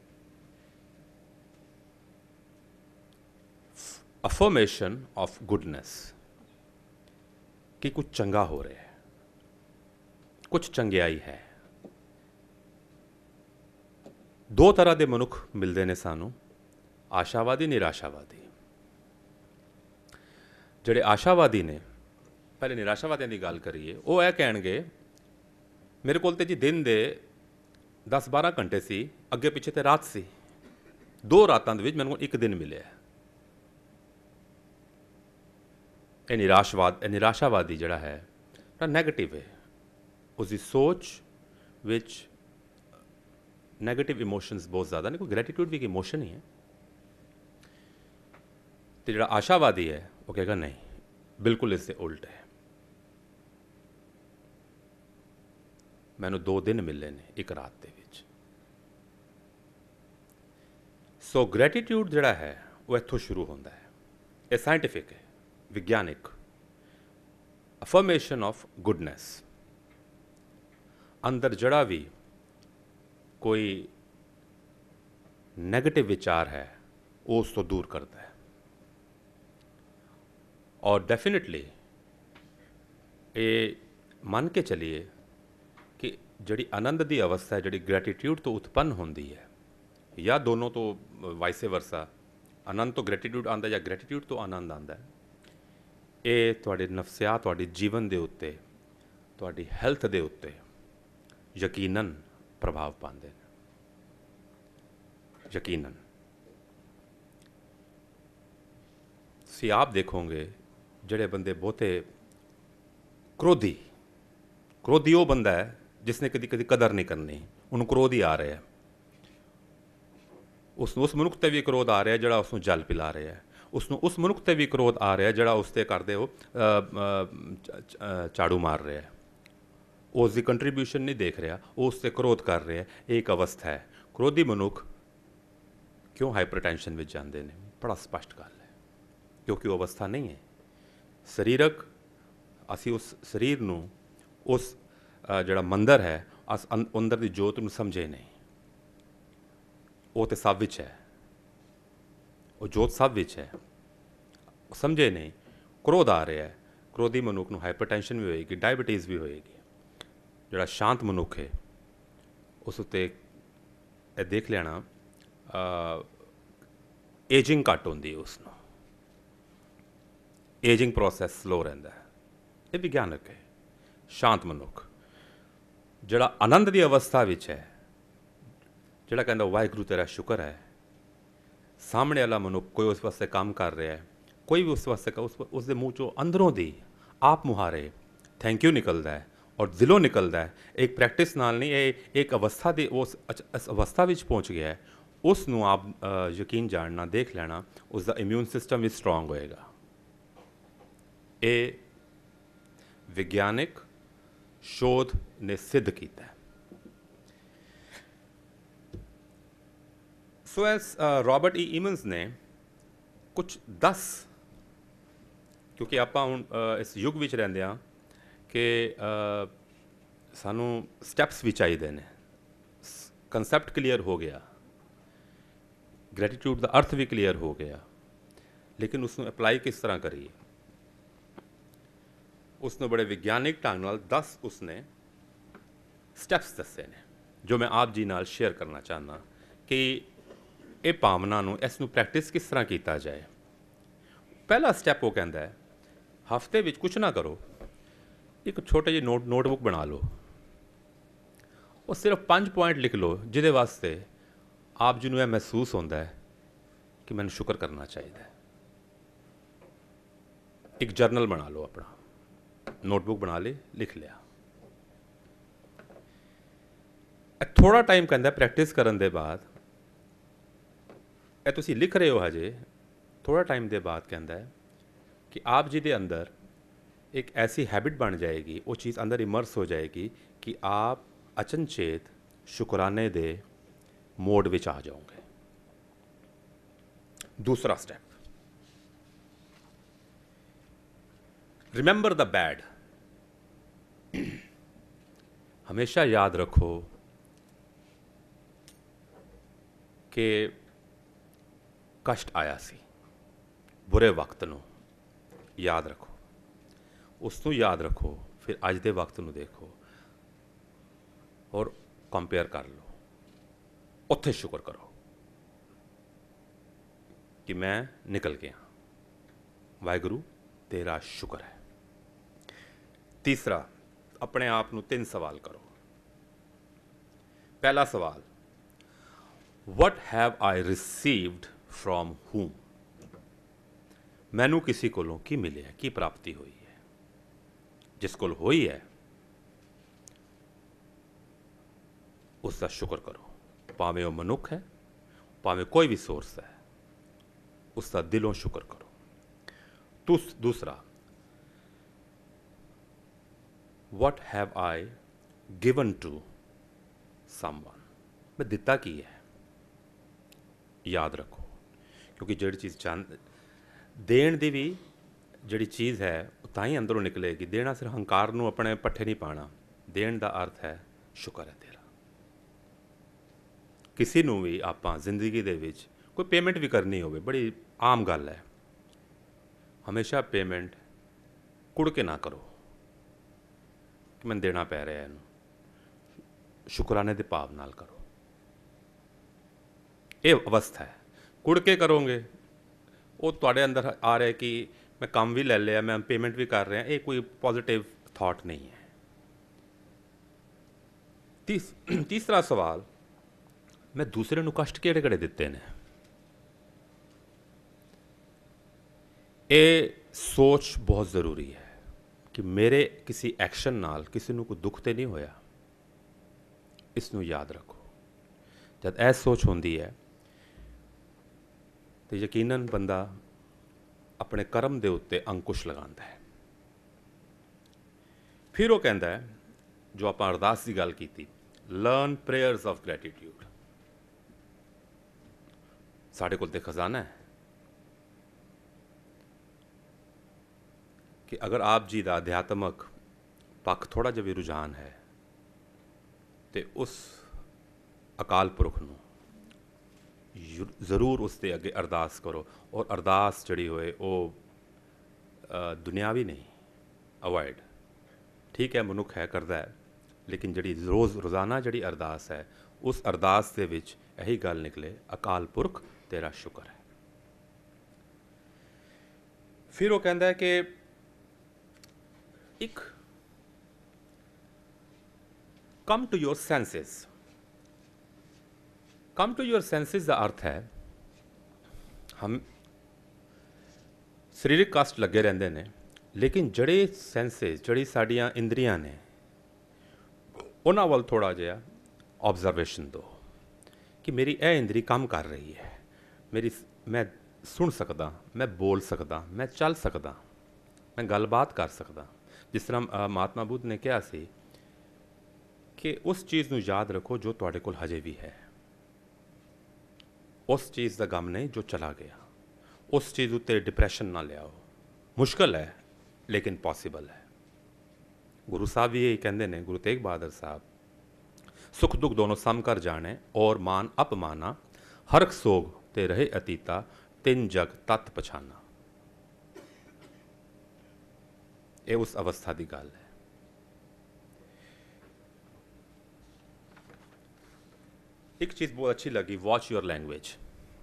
ਅਫਰਮੇਸ਼ਨ ਆਫ ਗੁੱਡਨੈਸ, ਕਿ ਕੁਝ ਚੰਗਾ ਹੋ ਰਿਹਾ ਹੈ, ਕੁਝ ਚੰਗਿਆਈ ਹੈ। ਦੋ ਤਰ੍ਹਾਂ ਦੇ ਮਨੁੱਖ ਮਿਲਦੇ ਨੇ ਸਾਨੂੰ, ਆਸ਼ਾਵਾਦੀ, ਨਿਰਾਸ਼ਾਵਾਦੀ। ਜਿਹੜੇ ਆਸ਼ਾਵਾਦੀ ਨੇ, ਪਹਿਲੇ ਨਿਰਾਸ਼ਾਵਾਦੀਆਂ ਦੀ ਗੱਲ ਕਰੀਏ, ਉਹ ਇਹ ਕਹਿਣਗੇ ਮੇਰੇ ਕੋਲ ਤੇ ਜੀ ਦਿਨ ਦੇ 10-12 ਘੰਟੇ ਸੀ, ਅੱਗੇ ਪਿੱਛੇ ਤੇ ਰਾਤ ਸੀ, 2 ਰਾਤਾਂ ਦੇ ਵਿੱਚ ਮੈਨੂੰ ਇੱਕ ਦਿਨ ਮਿਲਿਆ। ਇਹ ਨਿਰਾਸ਼ਾਵਾਦੀ ਜਿਹੜਾ ਹੈ ਤਾਂ ਨੈਗੇਟਿਵ ਹੈ, ਉਸਦੀ ਸੋਚ ਵਿੱਚ ਨੈਗੇਟਿਵ ਇਮੋਸ਼ਨਸ ਬਹੁਤ ਜ਼ਿਆਦਾ ਨੇ। ਕੋਈ ਗ੍ਰੈਟੀਟਿਊਡ ਵੀ ਇੱਕ ਇਮੋਸ਼ਨ ਹੀ ਹੈ। ਤੇ ਜਿਹੜਾ ਆਸ਼ਾਵਾਦੀ ਹੈ ਉਹ ਕਹੇਗਾ ਨਹੀਂ, ਬਿਲਕੁਲ ਇਸ ਦੇ ਉਲਟ ਹੈ, ਮੈਨੂੰ 2 ਦਿਨ ਮਿਲੇ ਨੇ ਇੱਕ ਰਾਤ ਦੇ ਵਿੱਚ। ਸੋ ਗ੍ਰੈਟੀਟਿਊਡ ਜਿਹੜਾ ਹੈ ਉਹ ਇੱਥੋਂ ਸ਼ੁਰੂ ਹੁੰਦਾ ਹੈ। ਇਹ ਸਾਇੰਟੀਫਿਕ ਹੈ, ਵਿਗਿਆਨਿਕ। ਅਫਰਮੇਸ਼ਨ ਆਫ ਗੁੱਡਨੈਸ, ਅੰਦਰ ਜਿਹੜਾ ਵੀ ਕੋਈ ਨੈਗੇਟਿਵ ਵਿਚਾਰ ਹੈ ਉਹ ਉਸ ਤੋਂ ਦੂਰ ਕਰਦਾ ਹੈ। ਔਰ ਡੈਫੀਨਿਟਲੀ ਇਹ ਮੰਨ ਕੇ ਚਲੀਏ ਕਿ ਜਿਹੜੀ ਆਨੰਦ ਦੀ ਅਵਸਥਾ ਹੈ, ਜਿਹੜੀ ਗ੍ਰੈਟੀਟਿਊਡ ਤੋਂ ਉਤਪੰਨ ਹੁੰਦੀ ਹੈ, ਜਾਂ ਦੋਨੋਂ ਤੋਂ ਵਾਈਸੇ ਵਰਸਾ, ਆਨੰਦ ਤੋਂ ਗ੍ਰੈਟੀਟਿਊਡ ਆਉਂਦਾ ਜਾਂ ਗ੍ਰੈਟੀਟਿਊਡ ਤੋਂ ਆਨੰਦ ਆਉਂਦਾ ਹੈ, ਇਹ ਤੁਹਾਡੇ ਨਫਸਿਆਤ, ਤੁਹਾਡੇ ਜੀਵਨ ਦੇ ਉੱਤੇ, ਤੁਹਾਡੀ ਹੈਲਥ ਦੇ ਉੱਤੇ ਯਕੀਨਨ ਪ੍ਰਭਾਵ ਪਾਉਂਦੇ ਨੇ। ਯਕੀਨਨ ਤੁਸੀਂ ਆਪ ਦੇਖੋਗੇ ਜਿਹੜੇ ਬੰਦੇ ਬਹੁਤੇ ਕ੍ਰੋਧੀ ਉਹ ਬੰਦਾ ਹੈ ਜਿਸਨੇ ਕਦੀ ਕਦਰ ਨਹੀਂ ਕਰਨੀ, ਉਹਨੂੰ ਕ੍ਰੋਧ ਹੀ ਆ ਰਿਹਾ ਹੈ। ਉਸਨੂੰ ਉਸ ਮਨੁੱਖ 'ਤੇ ਵੀ ਕ੍ਰੋਧ ਆ ਰਿਹਾ ਜਿਹੜਾ ਉਸਨੂੰ ਜਲ ਪਿਲਾ ਰਿਹਾ ਹੈ। ਉਸਨੂੰ ਉਸ ਮਨੁੱਖ 'ਤੇ ਵੀ ਕ੍ਰੋਧ ਆ ਰਿਹਾ ਜਿਹੜਾ ਉਸ 'ਤੇ ਕਰਦੇ ਉਹ ਝਾੜੂ ਮਾਰ ਰਿਹਾ ਹੈ। ਉਹ ਉਸ ਦੀ ਕੰਟਰੀਬਿਊਸ਼ਨ ਨਹੀਂ ਦੇਖ ਰਿਹਾ, ਉਹ ਉਸ 'ਤੇ ਕ੍ਰੋਧ ਕਰ ਰਿਹਾ। ਇਹ ਇੱਕ ਅਵਸਥਾ ਹੈ। ਕ੍ਰੋਧੀ ਮਨੁੱਖ ਕਿਉਂ ਹਾਈਪਰਟੈਂਸ਼ਨ ਵਿੱਚ ਜਾਂਦੇ ਨੇ? ਬੜਾ ਸਪਸ਼ਟ ਗੱਲ ਹੈ, ਕਿਉਂਕਿ ਉਹ ਅਵਸਥਾ ਨਹੀਂ ਹੈ ਸਰੀਰਕ। ਅਸੀਂ ਉਸ ਸਰੀਰ ਨੂੰ, ਉਸ ਜਿਹੜਾ ਮੰਦਰ ਹੈ, ਅੰਦਰ ਦੀ ਜੋਤ ਨੂੰ ਸਮਝੇ ਨਹੀਂ। ਉਹ ਤੇ ਸਭ ਵਿੱਚ ਹੈ, ਉਹ ਜੋਤ ਸਭ ਵਿੱਚ ਹੈ, ਉਹ ਸਮਝੇ ਨਹੀਂ। ਕ੍ਰੋਧ ਆ ਰਿਹਾ ਹੈ, ਕ੍ਰੋਧੀ ਮਨੁੱਖ ਨੂੰ ਹਾਈਪਰਟੈਂਸ਼ਨ ਵੀ ਹੋਏਗੀ, ਡਾਇਬਟੀਜ਼ ਵੀ ਹੋਏਗੀ। ਜਿਹੜਾ ਸ਼ਾਂਤ ਮਨੁੱਖ ਹੈ ਉਸ ਉੱਤੇ ਇਹ ਦੇਖ ਲੈਣਾ ਏਜਿੰਗ ਘੱਟ ਹੁੰਦੀ ਹੈ, ਉਸ ਨੂੰ ਏਜਿੰਗ ਪ੍ਰੋਸੈਸ ਸਲੋ ਰਹਿੰਦਾ ਹੈ। ਇਹ ਵਿਗਿਆਨਕ ਹੈ। ਸ਼ਾਂਤ ਮਨੁੱਖ ਜਿਹੜਾ ਆਨੰਦ ਦੀ ਅਵਸਥਾ ਵਿੱਚ ਹੈ, ਜਿਹੜਾ ਕਹਿੰਦਾ ਵਾਹਿਗੁਰੂ ਤੇਰਾ ਸ਼ੁਕਰ ਹੈ, ਸਾਹਮਣੇ ਵਾਲਾ ਮਨੁੱਖ ਕੋਈ ਉਸ ਵਾਸਤੇ ਕੰਮ ਕਰ ਰਿਹਾ ਹੈ, ਕੋਈ ਵੀ ਉਸ ਵਾਸਤੇ ਉਸ ਦੇ ਮੂੰਹ ਚੋਂ ਅੰਦਰੋਂ ਦੀ ਆਪ ਮੁਹਾਰੇ ਥੈਂਕ ਯੂ ਨਿਕਲਦਾ ਹੈ ਔਰ ਦਿਲੋਂ ਨਿਕਲਦਾ ਹੈ। ਇੱਕ ਪ੍ਰੈਕਟਿਸ ਨਾਲ ਨਹੀਂ, ਇਹ ਇੱਕ ਅਵਸਥਾ ਦੀ ਉਸ ਅਵਸਥਾ ਵਿੱਚ ਪਹੁੰਚ ਗਿਆ ਹੈ। ਉਸ ਨੂੰ ਆਪ ਯਕੀਨ ਜਾਣਨਾ, ਦੇਖ ਲੈਣਾ, ਉਸ ਦਾ ਇਮਿਊਨ ਸਿਸਟਮ ਵੀ ਸਟਰੋਂਗ ਹੋਏਗਾ। ਇਹ ਵਿਗਿਆਨਿਕ ਸ਼ੋਧ ਨੇ ਸਿੱਧ ਕੀਤਾ ਹੈ। ਸੋ ਐਸ ਰੋਬਰਟ ਈ ਈਮਨਸ ਨੇ ਕੁਝ 10, ਕਿਉਂਕਿ ਆਪਾਂ ਹੁਣ ਇਸ ਯੁੱਗ ਵਿੱਚ ਰਹਿੰਦੇ ਹਾਂ ਕਿ ਸਾਨੂੰ ਸਟੈਪਸ ਵੀ ਚਾਹੀਦੇ ਨੇ। ਕੰਸੈਪਟ ਕਲੀਅਰ ਹੋ ਗਿਆ, ਗ੍ਰੈਟੀਟਿਊਡ ਦਾ ਅਰਥ ਵੀ ਕਲੀਅਰ ਹੋ ਗਿਆ, ਲੇਕਿਨ ਉਸ ਨੂੰ ਅਪਲਾਈ ਕਿਸ ਤਰ੍ਹਾਂ ਕਰੀਏ, ਉਸ ਨੂੰ ਬੜੇ ਵਿਗਿਆਨਿਕ ਢੰਗ ਨਾਲ 10 ਉਸਨੇ ਸਟੈਪਸ ਦੱਸੇ ਨੇ, ਜੋ ਮੈਂ ਆਪ ਜੀ ਨਾਲ ਸ਼ੇਅਰ ਕਰਨਾ ਚਾਹੁੰਦਾ ਕਿ ਇਹ ਭਾਵਨਾ ਨੂੰ, ਇਸ ਨੂੰ ਪ੍ਰੈਕਟਿਸ ਕਿਸ ਤਰ੍ਹਾਂ ਕੀਤਾ ਜਾਏ। ਪਹਿਲਾ ਸਟੈਪ ਉਹ ਕਹਿੰਦਾ ਹੈ, ਹਫ਼ਤੇ ਵਿੱਚ ਕੁਛ ਨਾ ਕਰੋ, ਇੱਕ ਛੋਟੇ ਜਿਹੇ ਨੋਟਬੁੱਕ ਬਣਾ ਲਓ, ਉਹ ਸਿਰਫ 5 ਪੁਆਇੰਟ ਲਿਖ ਲਓ ਜਿਹਦੇ ਵਾਸਤੇ ਆਪ ਜੀ ਨੂੰ ਇਹ ਮਹਿਸੂਸ ਹੁੰਦਾ ਹੈ ਕਿ ਮੈਨੂੰ ਸ਼ੁਕਰ ਕਰਨਾ ਚਾਹੀਦਾ ਹੈ। ਇੱਕ ਜਰਨਲ ਬਣਾ ਲਓ, ਆਪਣਾ ਨੋਟਬੁੱਕ ਬਣਾ ਲੇ, ਲਿਖ ਲਿਆ। ਥੋੜਾ ਟਾਈਮ ਕਹਿੰਦਾ ਪ੍ਰੈਕਟਿਸ ਕਰਨ ਦੇ ਬਾਅਦ, ਇਹ ਤੁਸੀਂ ਲਿਖ ਰਹੇ ਹੋ ਹਜੇ, ਥੋੜਾ ਟਾਈਮ ਦੇ ਬਾਅਦ ਕਹਿੰਦਾ ਹੈ ਕਿ ਆਪ ਜੀ ਦੇ ਅੰਦਰ ਇੱਕ ਐਸੀ ਹੈबिट ਬਣ ਜਾਏਗੀ, ਉਹ ਚੀਜ਼ ਅੰਦਰ ਇਮਰਸ ਹੋ ਜਾਏਗੀ ਕਿ ਆਪ ਅਚਨਚੇਤ ਸ਼ੁਕਰਾਨੇ ਦੇ ਮੋਡ ਵਿੱਚ ਆ ਜਾਓਗੇ। ਦੂਸਰਾ ਸਟੈਪ, ਰਿਮੈਂਬਰ ਦ ਬੈਡ। ਹਮੇਸ਼ਾ ਯਾਦ ਰੱਖੋ ਕਿ ਕਸ਼ਟ ਆਇਆ ਸੀ, ਬੁਰੇ ਵਕਤ ਨੂੰ ਯਾਦ ਰੱਖੋ, ਉਸ ਨੂੰ ਯਾਦ ਰੱਖੋ, ਫਿਰ ਅੱਜ ਦੇ ਵਕਤ ਨੂੰ ਦੇਖੋ ਔਰ ਕੰਪੇਅਰ ਕਰ ਲਓ। ਉੱਥੇ ਸ਼ੁਕਰ ਕਰੋ ਕਿ ਮੈਂ ਨਿਕਲ ਗਿਆ, ਵਾਹਿਗੁਰੂ ਤੇਰਾ ਸ਼ੁਕਰ ਹੈ। ਤੀਸਰਾ, ਆਪਣੇ ਆਪ ਨੂੰ 3 ਸਵਾਲ ਕਰੋ। ਪਹਿਲਾ ਸਵਾਲ, what have I received from whom? ਮੈਨੂੰ ਕਿਸੇ ਕੋਲੋਂ ਕੀ ਮਿਲਿਆ, ਕੀ ਪ੍ਰਾਪਤੀ ਹੋਈ ਹੈ। ਜਿਸ ਕੋਲ ਹੋਈ ਹੈ ਉਸ ਦਾ ਸ਼ੁਕਰ ਕਰੋ, ਭਾਵੇਂ ਉਹ ਮਨੁੱਖ ਹੈ, ਭਾਵੇਂ ਕੋਈ ਵੀ ਸੋਰਸ ਹੈ, ਉਸ ਦਾ ਦਿਲੋਂ ਸ਼ੁਕਰ ਕਰੋ। ਦੂਸਰਾ, what have I given to someone? ਮੈਂ ਦਿੱਤਾ ਕੀ ਹੈ, ਯਾਦ ਰੱਖੋ, ਕਿਉਂਕਿ ਜਿਹੜੀ ਚੀਜ਼ ਦੇਣ ਦੀ ਵੀ ਜਿਹੜੀ ਚੀਜ਼ ਹੈ ਉਹ ਤਾਂ ਹੀ ਅੰਦਰੋਂ ਨਿਕਲੇਗੀ। ਦੇਣਾ ਸਿਰਫ ਹੰਕਾਰ ਨੂੰ ਆਪਣੇ ਪੱਠੇ ਨਹੀਂ ਪਾਣਾ, ਦੇਣ ਦਾ ਅਰਥ ਹੈ ਸ਼ੁਕਰ ਹੈ ਤੇਰਾ। ਕਿਸੇ ਨੂੰ ਵੀ ਆਪਾਂ ਜ਼ਿੰਦਗੀ ਦੇ ਵਿੱਚ ਕੋਈ ਪੇਮੈਂਟ ਵੀ ਕਰਨੀ ਹੋਵੇ, ਬੜੀ ਆਮ ਗੱਲ ਹੈ, ਹਮੇਸ਼ਾ ਪੇਮੈਂਟ ਕੁੜ ਕੇ ਨਾ ਕਰੋ ਕਿ ਮੈਨੂੰ ਦੇਣਾ ਪੈ ਰਿਹਾ ਇਹਨੂੰ, ਸ਼ੁਕਰਾਨੇ ਦੇ ਭਾਵ ਨਾਲ ਕਰੋ। ਇਹ ਅਵਸਥਾ ਹੈ। ਕੁੜ ਕੇ ਕਰੋਗੇ, ਉਹ ਤੁਹਾਡੇ ਅੰਦਰ ਆ ਰਿਹਾ ਕਿ ਮੈਂ ਕੰਮ ਵੀ ਲੈ ਲਿਆ, ਮੈਂ ਪੇਮੈਂਟ ਵੀ ਕਰ ਰਿਹਾ, ਇਹ ਕੋਈ ਪੋਜ਼ਿਟਿਵ ਥਾਟ ਨਹੀਂ ਹੈ। ਤੀਸਰਾ ਸਵਾਲ, ਮੈਂ ਦੂਸਰੇ ਨੂੰ ਕਸ਼ਟ ਕਿਹੜੇ ਕਿਹੜੇ ਦਿੱਤੇ ਨੇ। ਇਹ ਸੋਚ ਬਹੁਤ ਜ਼ਰੂਰੀ ਹੈ ਕਿ ਮੇਰੇ ਕਿਸੇ ਐਕਸ਼ਨ ਨਾਲ ਕਿਸੇ ਨੂੰ ਕੋਈ ਦੁੱਖ ਤੇ ਨਹੀਂ ਹੋਇਆ। ਇਸ ਨੂੰ ਯਾਦ ਰੱਖੋ। ਜਦ ਇਹ ਸੋਚ ਹੁੰਦੀ ਹੈ ਤੇ ਯਕੀਨਨ ਬੰਦਾ ਆਪਣੇ ਕਰਮ ਦੇ ਉੱਤੇ ਅੰਕੁਸ਼ ਲਗਾਉਂਦਾ ਹੈ। ਫਿਰ ਉਹ ਕਹਿੰਦਾ ਹੈ, ਜੋ ਆਪਾਂ ਅਰਦਾਸ ਦੀ ਗੱਲ ਕੀਤੀ, ਲਰਨ ਪ੍ਰੇਅਰਸ ਆਫ ਗ੍ਰੈਟੀਟਿਊਡ। ਸਾਡੇ ਕੋਲ ਤੇ ਖਜ਼ਾਨਾ ਹੈ ਕਿ ਅਗਰ ਆਪ ਜੀ ਦਾ ਅਧਿਆਤਮਕ ਪੱਖ ਥੋੜਾ ਜਿਹਾ ਵੀ ਰੁਝਾਨ ਹੈ ਤੇ ਉਸ ਅਕਾਲ ਪੁਰਖ ਨੂੰ ਜ਼ਰੂਰ ਉਸ ਦੇ ਅੱਗੇ ਅਰਦਾਸ ਕਰੋ। ਔਰ ਅਰਦਾਸ ਜਿਹੜੀ ਹੋਏ ਉਹ ਦੁਨਿਆਵੀ ਨਹੀਂ, ਅਵੋਇਡ। ਠੀਕ ਹੈ, ਮਨੁੱਖ ਹੈ, ਕਰਦਾ ਹੈ, ਲੇਕਿਨ ਜਿਹੜੀ ਰੋਜ਼ਾਨਾ ਜਿਹੜੀ ਅਰਦਾਸ ਹੈ, ਉਸ ਅਰਦਾਸ ਦੇ ਵਿੱਚ ਇਹੀ ਗੱਲ ਨਿਕਲੇ, ਅਕਾਲ ਪੁਰਖ ਤੇਰਾ ਸ਼ੁਕਰ ਹੈ। ਫਿਰ ਉਹ ਕਹਿੰਦਾ ਹੈ ਕਿ ਇੱਕ come to your ਸੈਂਸਿਸ। Come to your ਸੈਂਸਿਸ ਦਾ ਅਰਥ ਹੈ ਹਮ ਸਰੀਰਕ ਕਸ਼ਟ ਲੱਗੇ ਰਹਿੰਦੇ ਨੇ, ਲੇਕਿਨ ਜਿਹੜੇ ਸੈਂਸਿਸ, ਜਿਹੜੀ ਸਾਡੀਆਂ ਇੰਦਰੀਆਂ ਨੇ, ਉਹਨਾਂ ਵੱਲ ਥੋੜ੍ਹਾ ਜਿਹਾ ਆਬਜ਼ਰਵੇਸ਼ਨ ਦਿਓ ਕਿ ਮੇਰੀ ਇਹ ਇੰਦਰੀ ਕੰਮ ਕਰ ਰਹੀ ਹੈ, ਮੈਂ ਸੁਣ ਸਕਦਾ, ਮੈਂ ਬੋਲ ਸਕਦਾ, ਮੈਂ ਚੱਲ ਸਕਦਾ, ਮੈਂ ਗੱਲਬਾਤ ਕਰ ਸਕਦਾ। ਜਿਸ ਤਰ੍ਹਾਂ ਮਹਾਤਮਾ ਬੁੱਧ ਨੇ ਕਿਹਾ ਸੀ ਕਿ ਉਸ ਚੀਜ਼ ਨੂੰ ਯਾਦ ਰੱਖੋ ਜੋ ਤੁਹਾਡੇ ਕੋਲ ਹਜੇ ਵੀ ਹੈ। ਉਸ ਚੀਜ਼ ਦਾ ਗਮ ਨਹੀਂ ਜੋ ਚਲਾ ਗਿਆ। ਉਸ ਚੀਜ਼ ਉੱਤੇ ਡਿਪਰੈਸ਼ਨ ਨਾ ਲਿਆਓ। ਮੁਸ਼ਕਲ ਹੈ ਲੇਕਿਨ ਪੋਸੀਬਲ ਹੈ। ਗੁਰੂ ਸਾਹਿਬ ਵੀ ਇਹ ਕਹਿੰਦੇ ਨੇ, ਗੁਰੂ ਤੇਗ ਬਹਾਦਰ ਸਾਹਿਬ, ਸੁਖ ਦੁੱਖ ਦੋਨੋਂ ਸਮ ਕਰ ਜਾਣੇ ਔਰ ਮਾਨ ਅਪਮਾਨਾ, ਹਰਖ ਸੋਗ ਤੇ ਰਹੇ ਅਤੀਤਾ, ਤਿੰਨ ਜਗ ਤਤ ਪਛਾਨਾ। ਇਹ ਉਸ ਅਵਸਥਾ ਦੀ ਗੱਲ ਹੈ। ਇੱਕ ਚੀਜ਼ ਬਹੁਤ ਅੱਛੀ ਲੱਗੀ, ਵਾਚ ਯੋਰ ਲੈਂਗੁਏਜ।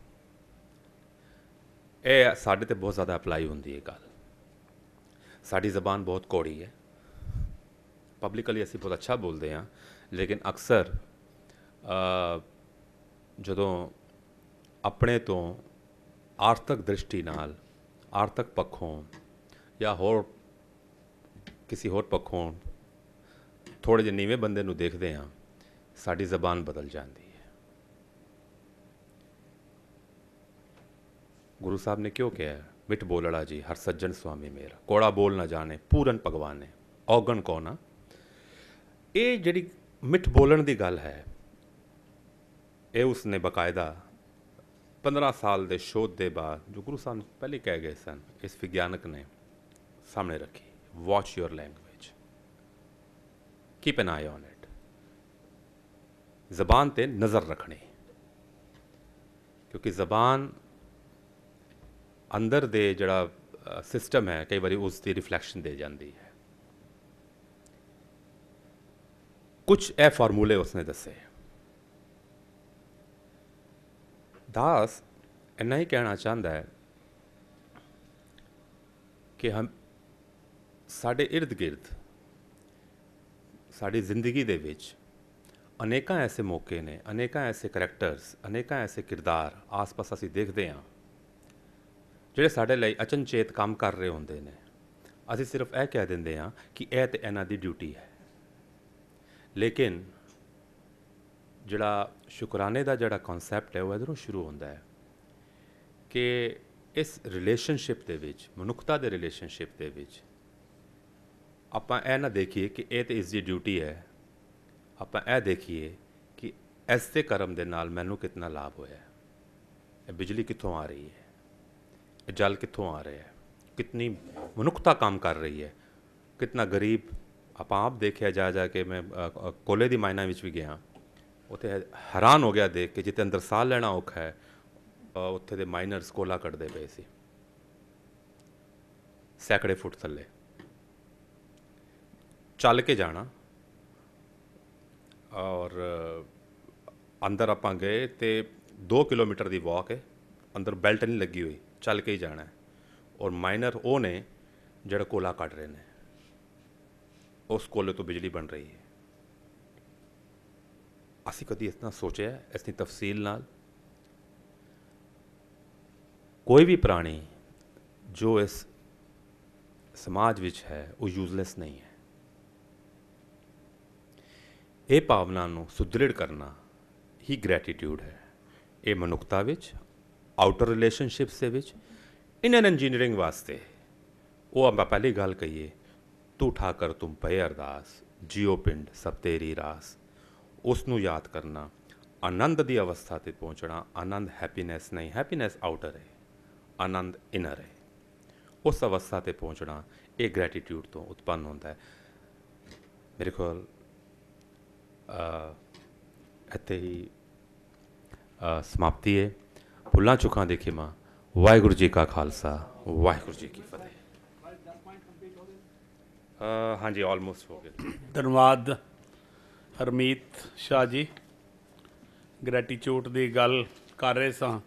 ਇਹ ਸਾਡੇ ਤੇ ਬਹੁਤ ਜ਼ਿਆਦਾ ਅਪਲਾਈ ਹੁੰਦੀ ਹੈ ਗੱਲ। ਸਾਡੀ ਜ਼ਬਾਨ ਬਹੁਤ ਕੌੜੀ ਹੈ। ਪਬਲਿਕਲੀ ਅਸੀਂ ਬਹੁਤ ਅੱਛਾ ਬੋਲਦੇ ਹਾਂ, ਲੇਕਿਨ ਅਕਸਰ ਜਦੋਂ ਆਪਣੇ ਤੋਂ ਆਰਥਿਕ ਦ੍ਰਿਸ਼ਟੀ ਨਾਲ, ਆਰਥਿਕ ਪੱਖੋਂ ਜਾਂ ਹੋਰ ਕਿਸੇ ਹੋਰ ਪੱਖੋਂ ਥੋੜ੍ਹੇ ਜਿਹੇ ਨੀਵੇਂ ਬੰਦੇ ਨੂੰ ਦੇਖਦੇ ਹਾਂ, ਸਾਡੀ ਜ਼ਬਾਨ ਬਦਲ ਜਾਂਦੀ ਹੈ। ਗੁਰੂ ਸਾਹਿਬ ਨੇ ਕਿਉਂ ਕਿਹਾ, ਮਿੱਠ ਬੋਲੜਾ ਜੀ ਹਰ ਸੱਜਣ ਸੁਆਮੀ ਮੇਰਾ, ਕੋੜਾ ਬੋਲ ਨਾ ਜਾਣੇ ਪੂਰਨ ਭਗਵਾਨੇ, ਔਗਣ ਕੌਣਾ। ਇਹ ਜਿਹੜੀ ਮਿੱਠ ਬੋਲਣ ਦੀ ਗੱਲ ਹੈ, ਇਹ ਉਸਨੇ ਬਕਾਇਦਾ 15 ਸਾਲ ਦੇ ਸ਼ੋਧ ਦੇ ਬਾਅਦ, ਜੋ ਗੁਰੂ ਸਾਹਿਬ ਪਹਿਲੇ ਕਹਿ ਗਏ ਸਨ, ਇਸ ਵਿਗਿਆਨਕ ਨੇ ਸਾਹਮਣੇ ਰੱਖੀ। Watch your language, keep an eye on it. ਜ਼ਬਾਨ ਤੇ ਨਜ਼ਰ ਰੱਖਣੀ, ਕਿਉਂਕਿ ਜ਼ਬਾਨ ਅੰਦਰ ਦੇ ਜਿਹੜਾ ਸਿਸਟਮ ਹੈ, ਕਈ ਵਾਰੀ ਉਸ ਦੀ ਰਿਫਲੈਕਸ਼ਨ ਦੇ ਜਾਂਦੀ ਹੈ। ਕੁਝ ਇਹ ਫਾਰਮੂਲੇ ਉਸਨੇ ਦੱਸੇ। ਦਾਸ ਇੰਨਾ ਹੀ ਕਹਿਣਾ ਚਾਹੁੰਦਾ ਹੈ ਕਿ ਸਾਡੇ ਇਰਦ ਗਿਰਦ, ਸਾਡੀ ਜ਼ਿੰਦਗੀ ਦੇ ਵਿੱਚ ਅਨੇਕਾਂ ਐਸੇ ਮੌਕੇ ਨੇ, ਅਨੇਕਾਂ ਐਸੇ ਕਰੈਕਟਰਸ, ਅਨੇਕਾਂ ਐਸੇ ਕਿਰਦਾਰ ਆਸ-ਪਾਸ ਅਸੀਂ ਦੇਖਦੇ ਹਾਂ, ਜਿਹੜੇ ਸਾਡੇ ਲਈ ਅਚਨਚੇਤ ਕੰਮ ਕਰ ਰਹੇ ਹੁੰਦੇ ਨੇ। ਅਸੀਂ ਸਿਰਫ ਇਹ ਕਹਿ ਦਿੰਦੇ ਹਾਂ ਕਿ ਇਹ ਤਾਂ ਇਹਨਾਂ ਦੀ ਡਿਊਟੀ ਹੈ, ਲੇਕਿਨ ਜਿਹੜਾ ਸ਼ੁਕਰਾਨੇ ਦਾ ਜਿਹੜਾ ਕਨਸੈਪਟ ਹੈ, ਉਹ ਇੱਧਰੋਂ ਸ਼ੁਰੂ ਹੁੰਦਾ ਹੈ ਕਿ ਇਸ ਰਿਲੇਸ਼ਨਸ਼ਿਪ ਦੇ ਵਿੱਚ, ਮਨੁੱਖਤਾ ਦੇ ਰਿਲੇਸ਼ਨਸ਼ਿਪ ਦੇ ਵਿੱਚ, ਆਪਾਂ ਇਹ ਨਾ ਦੇਖੀਏ ਕਿ ਇਹ ਤਾਂ ਇਸ ਦੀ ਡਿਊਟੀ ਹੈ। ਆਪਾਂ ਇਹ ਦੇਖੀਏ ਕਿ ਇਸ ਦੇ ਕਰਮ ਦੇ ਨਾਲ ਮੈਨੂੰ ਕਿਤਨਾ ਲਾਭ ਹੋਇਆ। ਇਹ ਬਿਜਲੀ ਕਿੱਥੋਂ ਆ ਰਹੀ ਹੈ, ਇਹ ਜਲ ਕਿੱਥੋਂ ਆ ਰਿਹਾ ਹੈ, ਕਿਤਨੀ ਮਨੁੱਖਤਾ ਕੰਮ ਕਰ ਰਹੀ ਹੈ, ਕਿਤਨਾ ਗਰੀਬ। ਆਪਾਂ ਆਪ ਦੇਖਿਆ ਜਾ ਕੇ, ਮੈਂ ਕੋਲੇ ਦੀ ਮਾਇਨਾ ਵਿੱਚ ਵੀ ਗਿਆ, ਉੱਥੇ ਹੈਰਾਨ ਹੋ ਗਿਆ ਦੇਖ ਕੇ, ਜਿੱਥੇ ਅੰਦਰ ਸਾਹ ਲੈਣਾ ਔਖਾ ਹੈ, ਉੱਥੇ ਦੇ ਮਾਈਨਰਸ ਕੋਲਾ ਕੱਢਦੇ ਪਏ ਸੀ, ਸੈਂਕੜੇ ਫੁੱਟ ਥੱਲੇ ਚੱਲ ਕੇ ਜਾਣਾ। ਔਰ ਅੰਦਰ ਆਪਾਂ ਗਏ ਤੇ 2 ਕਿਲੋਮੀਟਰ ਦੀ ਵਾਕ ਹੈ, ਅੰਦਰ ਬੈਲਟ ਨਹੀਂ ਲੱਗੀ ਹੋਈ, ਚੱਲ ਕੇ ਹੀ ਜਾਣਾ ਹੈ। ਔਰ ਮਾਈਨਰ ਉਹ ਨੇ ਜਿਹੜਾ ਕੋਲਾ ਕੱਢ ਰਹੇ ਨੇ, ਉਸ ਕੋਲੇ ਤੋਂ ਬਿਜਲੀ ਬਣ ਰਹੀ ਹੈ। ਅਸੀਂ ਕਦੀ ਇਤਨਾ ਸੋਚਿਆ ਇਸ ਦੀ ਤਫਸੀਲ ਨਾਲ? ਕੋਈ ਵੀ ਪ੍ਰਾਣੀ ਜੋ ਇਸ ਸਮਾਜ ਵਿੱਚ ਹੈ, ਉਹ ਯੂਜ਼ਲੈਸ ਨਹੀਂ ਹੈ। ਇਹ ਭਾਵਨਾ ਨੂੰ ਸੁਦ੍ਰਿੜ ਕਰਨਾ ਹੀ ਗ੍ਰੈਟੀਟਿਊਡ ਹੈ। ਇਹ ਮਨੁੱਖਤਾ ਵਿੱਚ, ਆਊਟਰ ਰਿਲੇਸ਼ਨਸ਼ਿਪਸ ਦੇ ਵਿੱਚ, ਇਨਰ ਇੰਜੀਨੀਅਰਿੰਗ ਵਾਸਤੇ, ਉਹ ਆਪਾਂ ਪਹਿਲੀ ਗੱਲ ਕਹੀਏ, ਤੂੰ ਠਾਕਰ ਤੁਮ ਪਏ ਅਰਦਾਸ, ਜੀਓ ਪਿੰਡ ਸਭ ਤੇਰੀ ਰਾਸ। ਉਸ ਨੂੰ ਯਾਦ ਕਰਨਾ, ਆਨੰਦ ਦੀ ਅਵਸਥਾ 'ਤੇ ਪਹੁੰਚਣਾ। ਆਨੰਦ ਹੈਪੀਨੈਸ ਨਹੀਂ, ਹੈਪੀਨੈਸ ਆਊਟਰ ਹੈ, ਆਨੰਦ ਇਨਰ ਹੈ। ਉਸ ਅਵਸਥਾ 'ਤੇ ਪਹੁੰਚਣਾ, ਇਹ ਗ੍ਰੈਟੀਟਿਊਡ ਤੋਂ ਉਤਪੰਨ ਹੁੰਦਾ ਹੈ। ਮੇਰੇ ਕੋਲ ਇੱਥੇ ਹੀ ਸਮਾਪਤੀ ਹੈ। ਭੁੱਲਾਂ ਚੁੱਕਾਂ ਦੀ ਖਿਮਾ। ਵਾਹਿਗੁਰੂ ਜੀ ਕਾ ਖਾਲਸਾ, ਵਾਹਿਗੁਰੂ ਜੀ ਕੀ ਫਤਿਹ। ਹਾਂਜੀ, ਆਲਮੋਸਟ ਹੋ ਗਿਆ। ਧੰਨਵਾਦ ਹਰਮੀਤ ਸ਼ਾਹ ਜੀ। ਗ੍ਰੈਟੀਚਿਊਡ ਦੀ ਗੱਲ ਕਰ ਰਹੇ ਸਾਂ।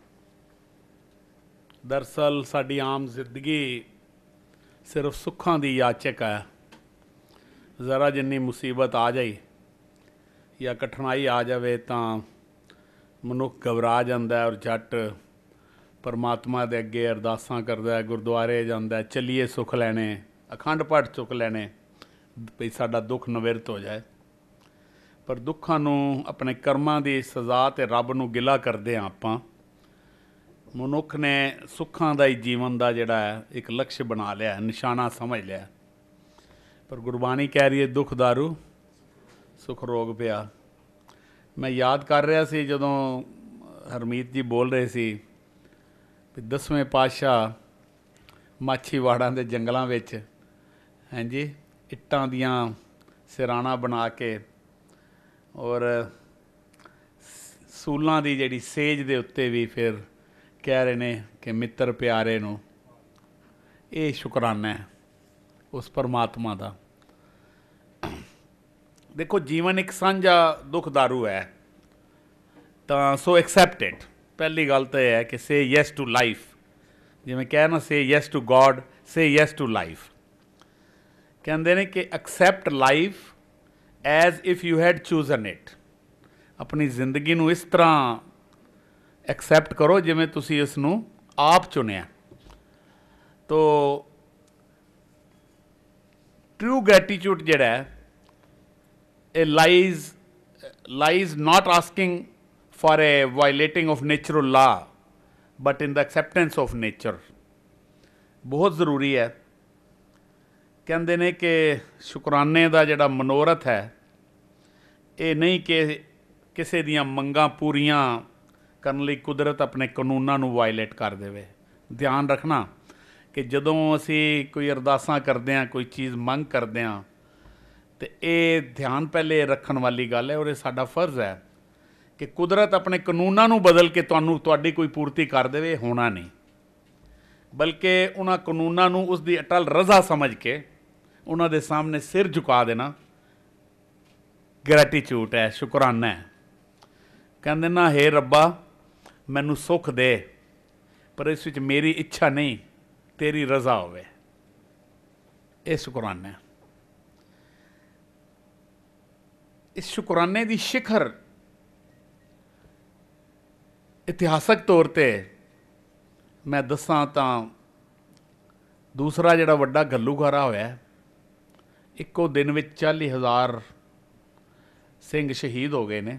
ਦਰਅਸਲ ਸਾਡੀ ਆਮ ਜ਼ਿੰਦਗੀ ਸਿਰਫ ਸੁੱਖਾਂ ਦੀ ਯਾਚਕ ਹੈ। ਜ਼ਰਾ ਜਿੰਨੀ ਮੁਸੀਬਤ ਆ ਜਾਏ ਜਾਂ ਕਠਿਨਾਈ ਆ ਜਾਵੇ ਤਾਂ ਮਨੁੱਖ ਘਬਰਾ ਜਾਂਦਾ ਔਰ ਝੱਟ ਪਰਮਾਤਮਾ ਦੇ ਅੱਗੇ ਅਰਦਾਸਾਂ ਕਰਦਾ, ਗੁਰਦੁਆਰੇ ਜਾਂਦਾ, ਚੱਲੀਏ ਸੁੱਖ ਲੈਣੇ, ਅਖੰਡ ਪਾਠ ਚੁੱਕ ਲੈਣੇ ਵੀ ਸਾਡਾ ਦੁੱਖ ਨਿਵਰਤ ਹੋ ਜਾਏ। ਪਰ ਦੁੱਖਾਂ ਨੂੰ ਆਪਣੇ ਕਰਮਾਂ ਦੀ ਸਜ਼ਾ ਅਤੇ ਰੱਬ ਨੂੰ ਗਿਲਾ ਕਰਦੇ ਹਾਂ ਆਪਾਂ। ਮਨੁੱਖ ਨੇ ਸੁੱਖਾਂ ਦਾ ਹੀ ਜੀਵਨ ਦਾ ਜਿਹੜਾ ਹੈ ਇੱਕ ਲਕਸ਼ ਬਣਾ ਲਿਆ, ਨਿਸ਼ਾਨਾ ਸਮਝ ਲਿਆ। ਪਰ ਗੁਰਬਾਣੀ ਕਹਿ ਰਹੀ ਹੈ ਦੁੱਖ ਦਾਰੂ ਸੁੱਖ ਰੋਗ ਪਿਆ। ਮੈਂ ਯਾਦ ਕਰ ਰਿਹਾ ਸੀ ਜਦੋਂ ਹਰਮੀਤ ਜੀ ਬੋਲ ਰਹੇ ਸੀ ਵੀ 10ਵੇਂ ਪਾਤਸ਼ਾਹ ਮਾਛੀਵਾੜਾਂ ਦੇ ਜੰਗਲਾਂ ਵਿੱਚ ਹਾਂਜੀ ਇੱਟਾਂ ਦੀਆਂ ਸਿਰਾਣਾ ਬਣਾ ਕੇ ਔਰ ਸੂਲਾਂ ਦੀ ਜਿਹੜੀ ਸੇਜ ਦੇ ਉੱਤੇ ਵੀ ਫਿਰ ਕਹਿ ਰਹੇ ਨੇ ਕਿ ਮਿੱਤਰ ਪਿਆਰੇ ਨੂੰ। ਇਹ ਸ਼ੁਕਰਾਨਾ ਹੈ ਉਸ ਪਰਮਾਤਮਾ ਦਾ। ਦੇਖੋ ਜੀਵਨ ਇੱਕ ਸਾਂਝਾ ਦੁੱਖ ਦਾਰੂ ਹੈ ਤਾਂ ਸੋ ਐਕਸੈਪਟ ਇਟ। ਪਹਿਲੀ ਗੱਲ ਤਾਂ ਇਹ ਹੈ ਕਿ ਸੇ ਯੈਸ ਟੂ ਲਾਈਫ। ਜਿਵੇਂ ਕਹਿ ਨਾ say yes to God, say yes to life. ਕਹਿੰਦੇ ਨੇ ਕਿ accept life as if you had chosen it. ਆਪਣੀ ਜ਼ਿੰਦਗੀ ਨੂੰ ਇਸ ਤਰ੍ਹਾਂ ਐਕਸੈਪਟ ਕਰੋ ਜਿਵੇਂ ਤੁਸੀਂ ਇਸ ਨੂੰ ਆਪ ਚੁਣਿਆ। ਤੋ ਟਰੂ ਗ੍ਰੈਟੀਚਿਊਡ ਜਿਹੜਾ ਹੈ ਇਹ lies not asking for a violating of natural law but in the acceptance of nature. बहुत ज़रूरी है। कहते हैं कि शुकराने का जिहड़ा मनोरथ है ये नहीं कि किसी दियां मंगां पूरियां करन लई कुदरत अपने कानूनां नूं वायलेट कर देवे। ध्यान रखना कि जदों असी कोई अरदासां करते हैं, कोई चीज़ मंग करते हैं तो ये ध्यान पहले रखन वाली गल है और ये साडा फर्ज है कि कुदरत अपने कानूनां नूं बदल के तुहाडी कोई पूर्ति कर देवे, होना नहीं। बल्कि उन्हां कानूनां नूं उसदी अटल रज़ा समझ के उन्हां दे सामने सिर झुका देना ग्रैटिट्यूड है, शुकराना है। कहंदे ना हे रब्बा मैनू सुख दे पर इस विच मेरी इच्छा नहीं तेरी रज़ा होवे। ये शुकराना है। इस शुकराने दी शिखर इतिहासक तौर पर मैं दसां तां दूसरा जिहड़ा वड्डा घल्लूघारा होया इक्को दिन विच 40,000 सिंह शहीद हो गए ने।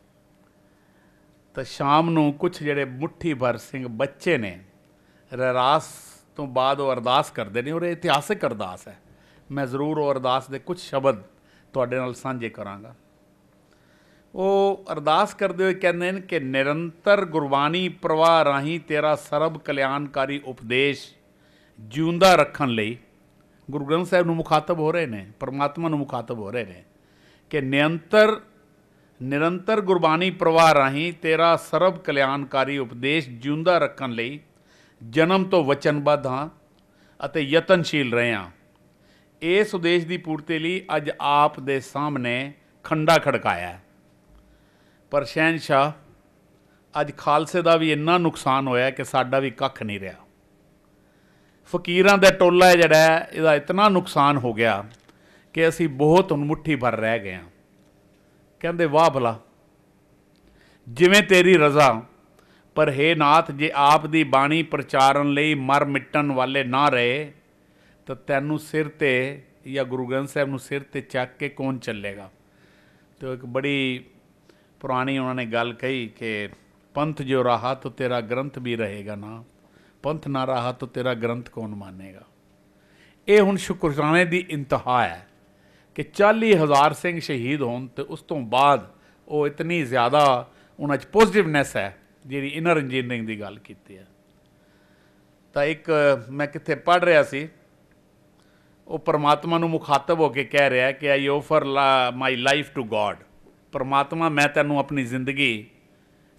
तो शाम नूं कुछ जिहड़े मुट्ठी भर सिंह बच्चे ने रहरास तो बाद वो अरदास करते हैं और ये इतिहासक अरदास है। मैं ज़रूर वो अरदास दे कुछ शब्द तुहाडे नाल साझे करांगा। वो अरदास करते हुए कहते हैं कि निरंतर गुरबाणी प्रवाह राही तेरा सरब कल्याणकारी उपदेश जिउंदा रखन लई गुरु ग्रंथ साहिब नूं मुखातब हो रहे हैं, परमात्मा नूं मुखातब हो रहे हैं कि निरंतर गुरबाणी प्रवाह राही तेरा सरब कल्याणकारी उपदेश जिउंदा रखन लई जन्म तो वचनबद्ध हाँ अते यतनशील रहे हाँ। इस उद्देश की पूर्ति लई अज आप दे सामने खंडा खड़काया है। पर शहनशाह अज खालसे का भी इन्ना नुकसान होया कि साडा भी कख नहीं रहा। फकीरां दा टोला जिहड़ा है इहदा इतना नुकसान हो गया कि असी बहुत हुण मुट्ठी भर रह गए हैं। कहंदे वाह भला जिवें तेरी रज़ा पर हे नाथ जे आप दी बाणी प्रचारन लई मर मिटन वाले ना रहे तो तैनू सिर ते या गुरु ग्रंथ साहिब नूं सिर ते चक के कौन चलेगा। तो एक बड़ी पुरानी उन्होंने गल कही कि पंथ जो रहा तो तेरा ग्रंथ भी रहेगा ना, पंथ ना रहा तो तेरा ग्रंथ कौन मानेगा। ये हुण शुकराने की इंतहा है कि 40,000 सिंह शहीद होन तो उस तो बाद वो इतनी ज़्यादा उन्होंने पॉजिटिवनैस है जी इनर इंजीनियरिंग की गल की है। तो एक मैं कितने पढ़ रहा सी वो परमात्मा नूं मुखातब होकर कह रहा है कि I offer my life to God. परमात्मा मैं तैनूं अपनी जिंदगी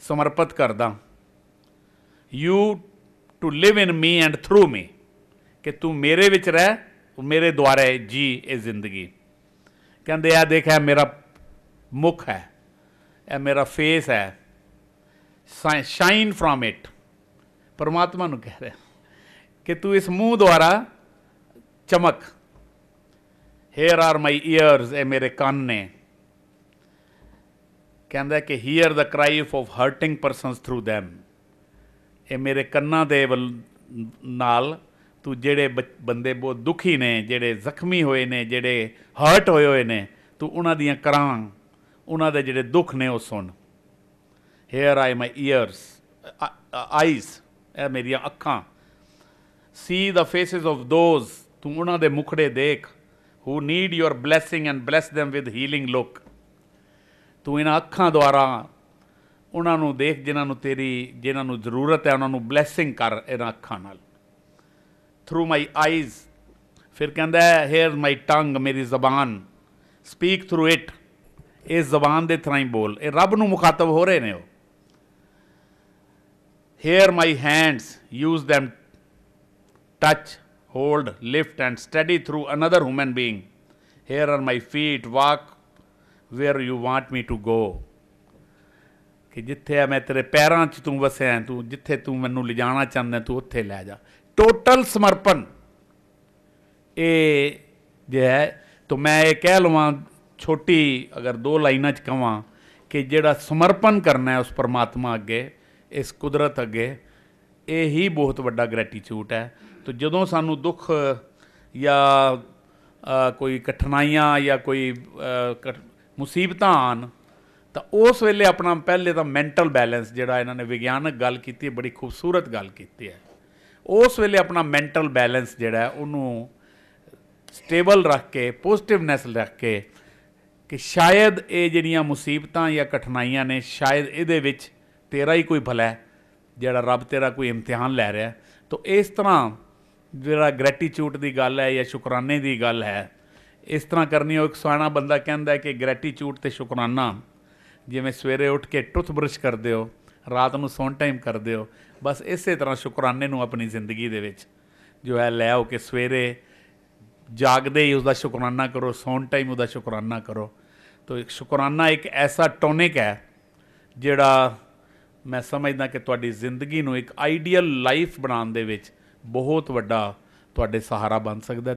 ਸਮਰਪਿਤ ਕਰਦਾ you to live in me and through me, ਕਿ ਤੂੰ ਮੇਰੇ ਵਿੱਚ ਰਹਿ, ਮੇਰੇ ਦੁਆਰੇ ਜੀ ਇਹ ਜ਼ਿੰਦਗੀ। ਕਹਿੰਦੇ ਇਹ ਦੇਖ, ਇਹ ਮੇਰਾ ਮੁੱਖ ਹੈ, ਇਹ ਮੇਰਾ ਫੇਸ ਹੈ, ਸ਼ਾਈਨ ਫਰੋਮ ਇਟ। ਪਰਮਾਤਮਾ ਨੂੰ ਕਹਿ ਰਿਹਾ ਕਿ ਤੂੰ ਇਸ ਮੂੰਹ ਦੁਆਰਾ ਚਮਕ। ਹੇਅਰ ਆਰ ਮਾਈ ਈਅਰਸ, ਇਹ ਮੇਰੇ ਕੰਨ ਨੇ। ਕਹਿੰਦਾ ਕਿ hear the cry of hurting persons through them, ਇਹ ਮੇਰੇ ਕੰਨਾਂ ਦੇ ਨਾਲ ਤੂੰ ਜਿਹੜੇ ਬੰਦੇ ਬਹੁਤ ਦੁਖੀ ਨੇ, ਜਿਹੜੇ ਜ਼ਖਮੀ ਹੋਏ ਨੇ, ਜਿਹੜੇ ਹਰਟ ਹੋਏ ਹੋਏ ਨੇ, ਤੂੰ ਉਹਨਾਂ ਦੀਆਂ ਕਰਾਂ, ਉਹਨਾਂ ਦੇ ਜਿਹੜੇ ਦੁੱਖ ਨੇ ਉਹ ਸੁਣ। Here I my ears, eyes, ਇਹ ਮੇਰੀਆਂ ਅੱਖਾਂ। See the faces of those, ਤੂੰ ਉਹਨਾਂ ਦੇ ਮੁਖੜੇ ਦੇਖ, who need your blessing and bless them with healing look. ਤੂੰ ਇਹਨਾਂ ਅੱਖਾਂ ਦੁਆਰਾ ਉਹਨਾਂ ਨੂੰ ਦੇਖ ਜਿਨ੍ਹਾਂ ਨੂੰ ਜ਼ਰੂਰਤ ਹੈ, ਉਹਨਾਂ ਨੂੰ ਬਲੈਸਿੰਗ ਕਰ ਇਹਨਾਂ ਅੱਖਾਂ ਨਾਲ। Through my eyes. ਫਿਰ ਕਹਿੰਦਾ ਹੇਅਰ ਮਾਈ ਟੰਗ, ਮੇਰੀ ਜ਼ਬਾਨ, ਸਪੀਕ ਥਰੂ ਇਟ, ਇਸ ਜ਼ਬਾਨ ਦੇ ਥਰਾਈ ਬੋਲ। ਇਹ ਰੱਬ ਨੂੰ ਮੁਖਾਤਬ ਹੋ ਰਹੇ ਨੇ ਉਹ। Here my hands, use them, touch, hold, lift and steady through another human being. Here are my feet, walk where you want me to go, ਕਿ ਜਿੱਥੇ ਆ ਮੈਂ ਤੇਰੇ ਪੈਰਾਂ 'ਚ ਤੂੰ ਵਸਿਆ, ਤੂੰ ਜਿੱਥੇ ਤੂੰ ਮੈਨੂੰ ਲਿਜਾਣਾ ਚਾਹੁੰਦਾ ਤੂੰ ਉੱਥੇ ਲੈ ਜਾ। ਟੋਟਲ ਸਮਰਪਣ ਇਹ ਜੋ ਹੈ। ਤਾਂ ਮੈਂ ਇਹ ਕਹਿ ਲਵਾਂ, ਛੋਟੀ ਅਗਰ 2 ਲਾਈਨਾਂ 'ਚ ਕਹਾਂ ਕਿ ਜਿਹੜਾ ਸਮਰਪਣ ਕਰਨਾ ਹੈ ਉਸ ਪਰਮਾਤਮਾ ਅੱਗੇ, ਇਸ ਕੁਦਰਤ ਅੱਗੇ, ਇਹ ਹੀ ਬਹੁਤ ਵੱਡਾ ਗ੍ਰੈਟੀਚਿਊਡ ਹੈ। ਤਾਂ ਜਦੋਂ ਸਾਨੂੰ ਦੁੱਖ ਜਾਂ ਕੋਈ ਕਠਿਨਾਈਆਂ ਜਾਂ ਕੋਈ ਮੁਸੀਬਤਾਂ ਆਉਣ, ਤਾਂ ਉਸ ਵੇਲੇ ਆਪਣਾ ਪਹਿਲੇ ਤਾਂ ਮੈਂਟਲ ਬੈਲੈਂਸ, ਜਿਹੜਾ ਇਹਨਾਂ ਨੇ ਵਿਗਿਆਨਕ ਗੱਲ ਕੀਤੀ ਹੈ, ਬੜੀ ਖੂਬਸੂਰਤ ਗੱਲ ਕੀਤੀ ਹੈ, ਉਸ ਵੇਲੇ ਆਪਣਾ ਮੈਂਟਲ ਬੈਲੈਂਸ ਜਿਹੜਾ ਉਹਨੂੰ ਸਟੇਬਲ ਰੱਖ ਕੇ, ਪੋਜ਼ਿਟਿਵਨੈਸ ਰੱਖ ਕੇ, ਕਿ ਸ਼ਾਇਦ ਇਹ ਜਿਹੜੀਆਂ ਮੁਸੀਬਤਾਂ ਜਾਂ ਕਠਿਨਾਈਆਂ ਨੇ, ਸ਼ਾਇਦ ਇਹਦੇ ਵਿੱਚ ਤੇਰਾ ਹੀ ਕੋਈ ਭਲਾ ਹੈ, ਜਿਹੜਾ ਰੱਬ ਤੇਰਾ ਕੋਈ ਇਮਤਿਹਾਨ ਲੈ ਰਿਹਾ। ਤਾਂ ਇਸ ਤਰ੍ਹਾਂ ਜਿਹੜਾ ਗ੍ਰੈਟੀਚਿਊਡ ਦੀ ਗੱਲ ਹੈ ਜਾਂ ਸ਼ੁਕਰਾਨੇ ਦੀ ਗੱਲ ਹੈ, ਇਸ ਤਰ੍ਹਾਂ ਕਰਨੀ। ਉਹ ਇੱਕ ਸਿਆਣਾ ਬੰਦਾ ਕਹਿੰਦਾ ਕਿ ਗ੍ਰੈਟੀਚਿਊਡ ਅਤੇ ਸ਼ੁਕਰਾਨਾ ਜਿਵੇਂ ਸਵੇਰੇ ਉੱਠ ਕੇ ਟੁੱਥ ਬਰਸ਼ ਕਰਦੇ ਹੋ, ਰਾਤ ਨੂੰ ਸੌਣ ਟਾਈਮ ਕਰਦੇ ਹੋ, ਬਸ ਇਸੇ ਤਰ੍ਹਾਂ ਸ਼ੁਕਰਾਨੇ ਨੂੰ ਆਪਣੀ ਜ਼ਿੰਦਗੀ ਦੇ ਵਿੱਚ ਜੋ ਹੈ ਲੈ ਆਓ, ਕਿ ਸਵੇਰੇ ਜਾਗਦੇ ਹੀ ਉਸਦਾ ਸ਼ੁਕਰਾਨਾ ਕਰੋ, ਸੌਣ ਟਾਈਮ ਉਹਦਾ ਸ਼ੁਕਰਾਨਾ ਕਰੋ। ਤਾਂ ਇੱਕ ਸ਼ੁਕਰਾਨਾ ਇੱਕ ਐਸਾ ਟੋਨਿਕ ਹੈ ਜਿਹੜਾ ਮੈਂ ਸਮਝਦਾ ਕਿ ਤੁਹਾਡੀ ਜ਼ਿੰਦਗੀ ਨੂੰ ਇੱਕ ਆਈਡੀਅਲ ਲਾਈਫ ਬਣਾਉਣ ਦੇ ਵਿੱਚ ਬਹੁਤ ਵੱਡਾ ਤੁਹਾਡੇ ਸਹਾਰਾ ਬਣ ਸਕਦਾ।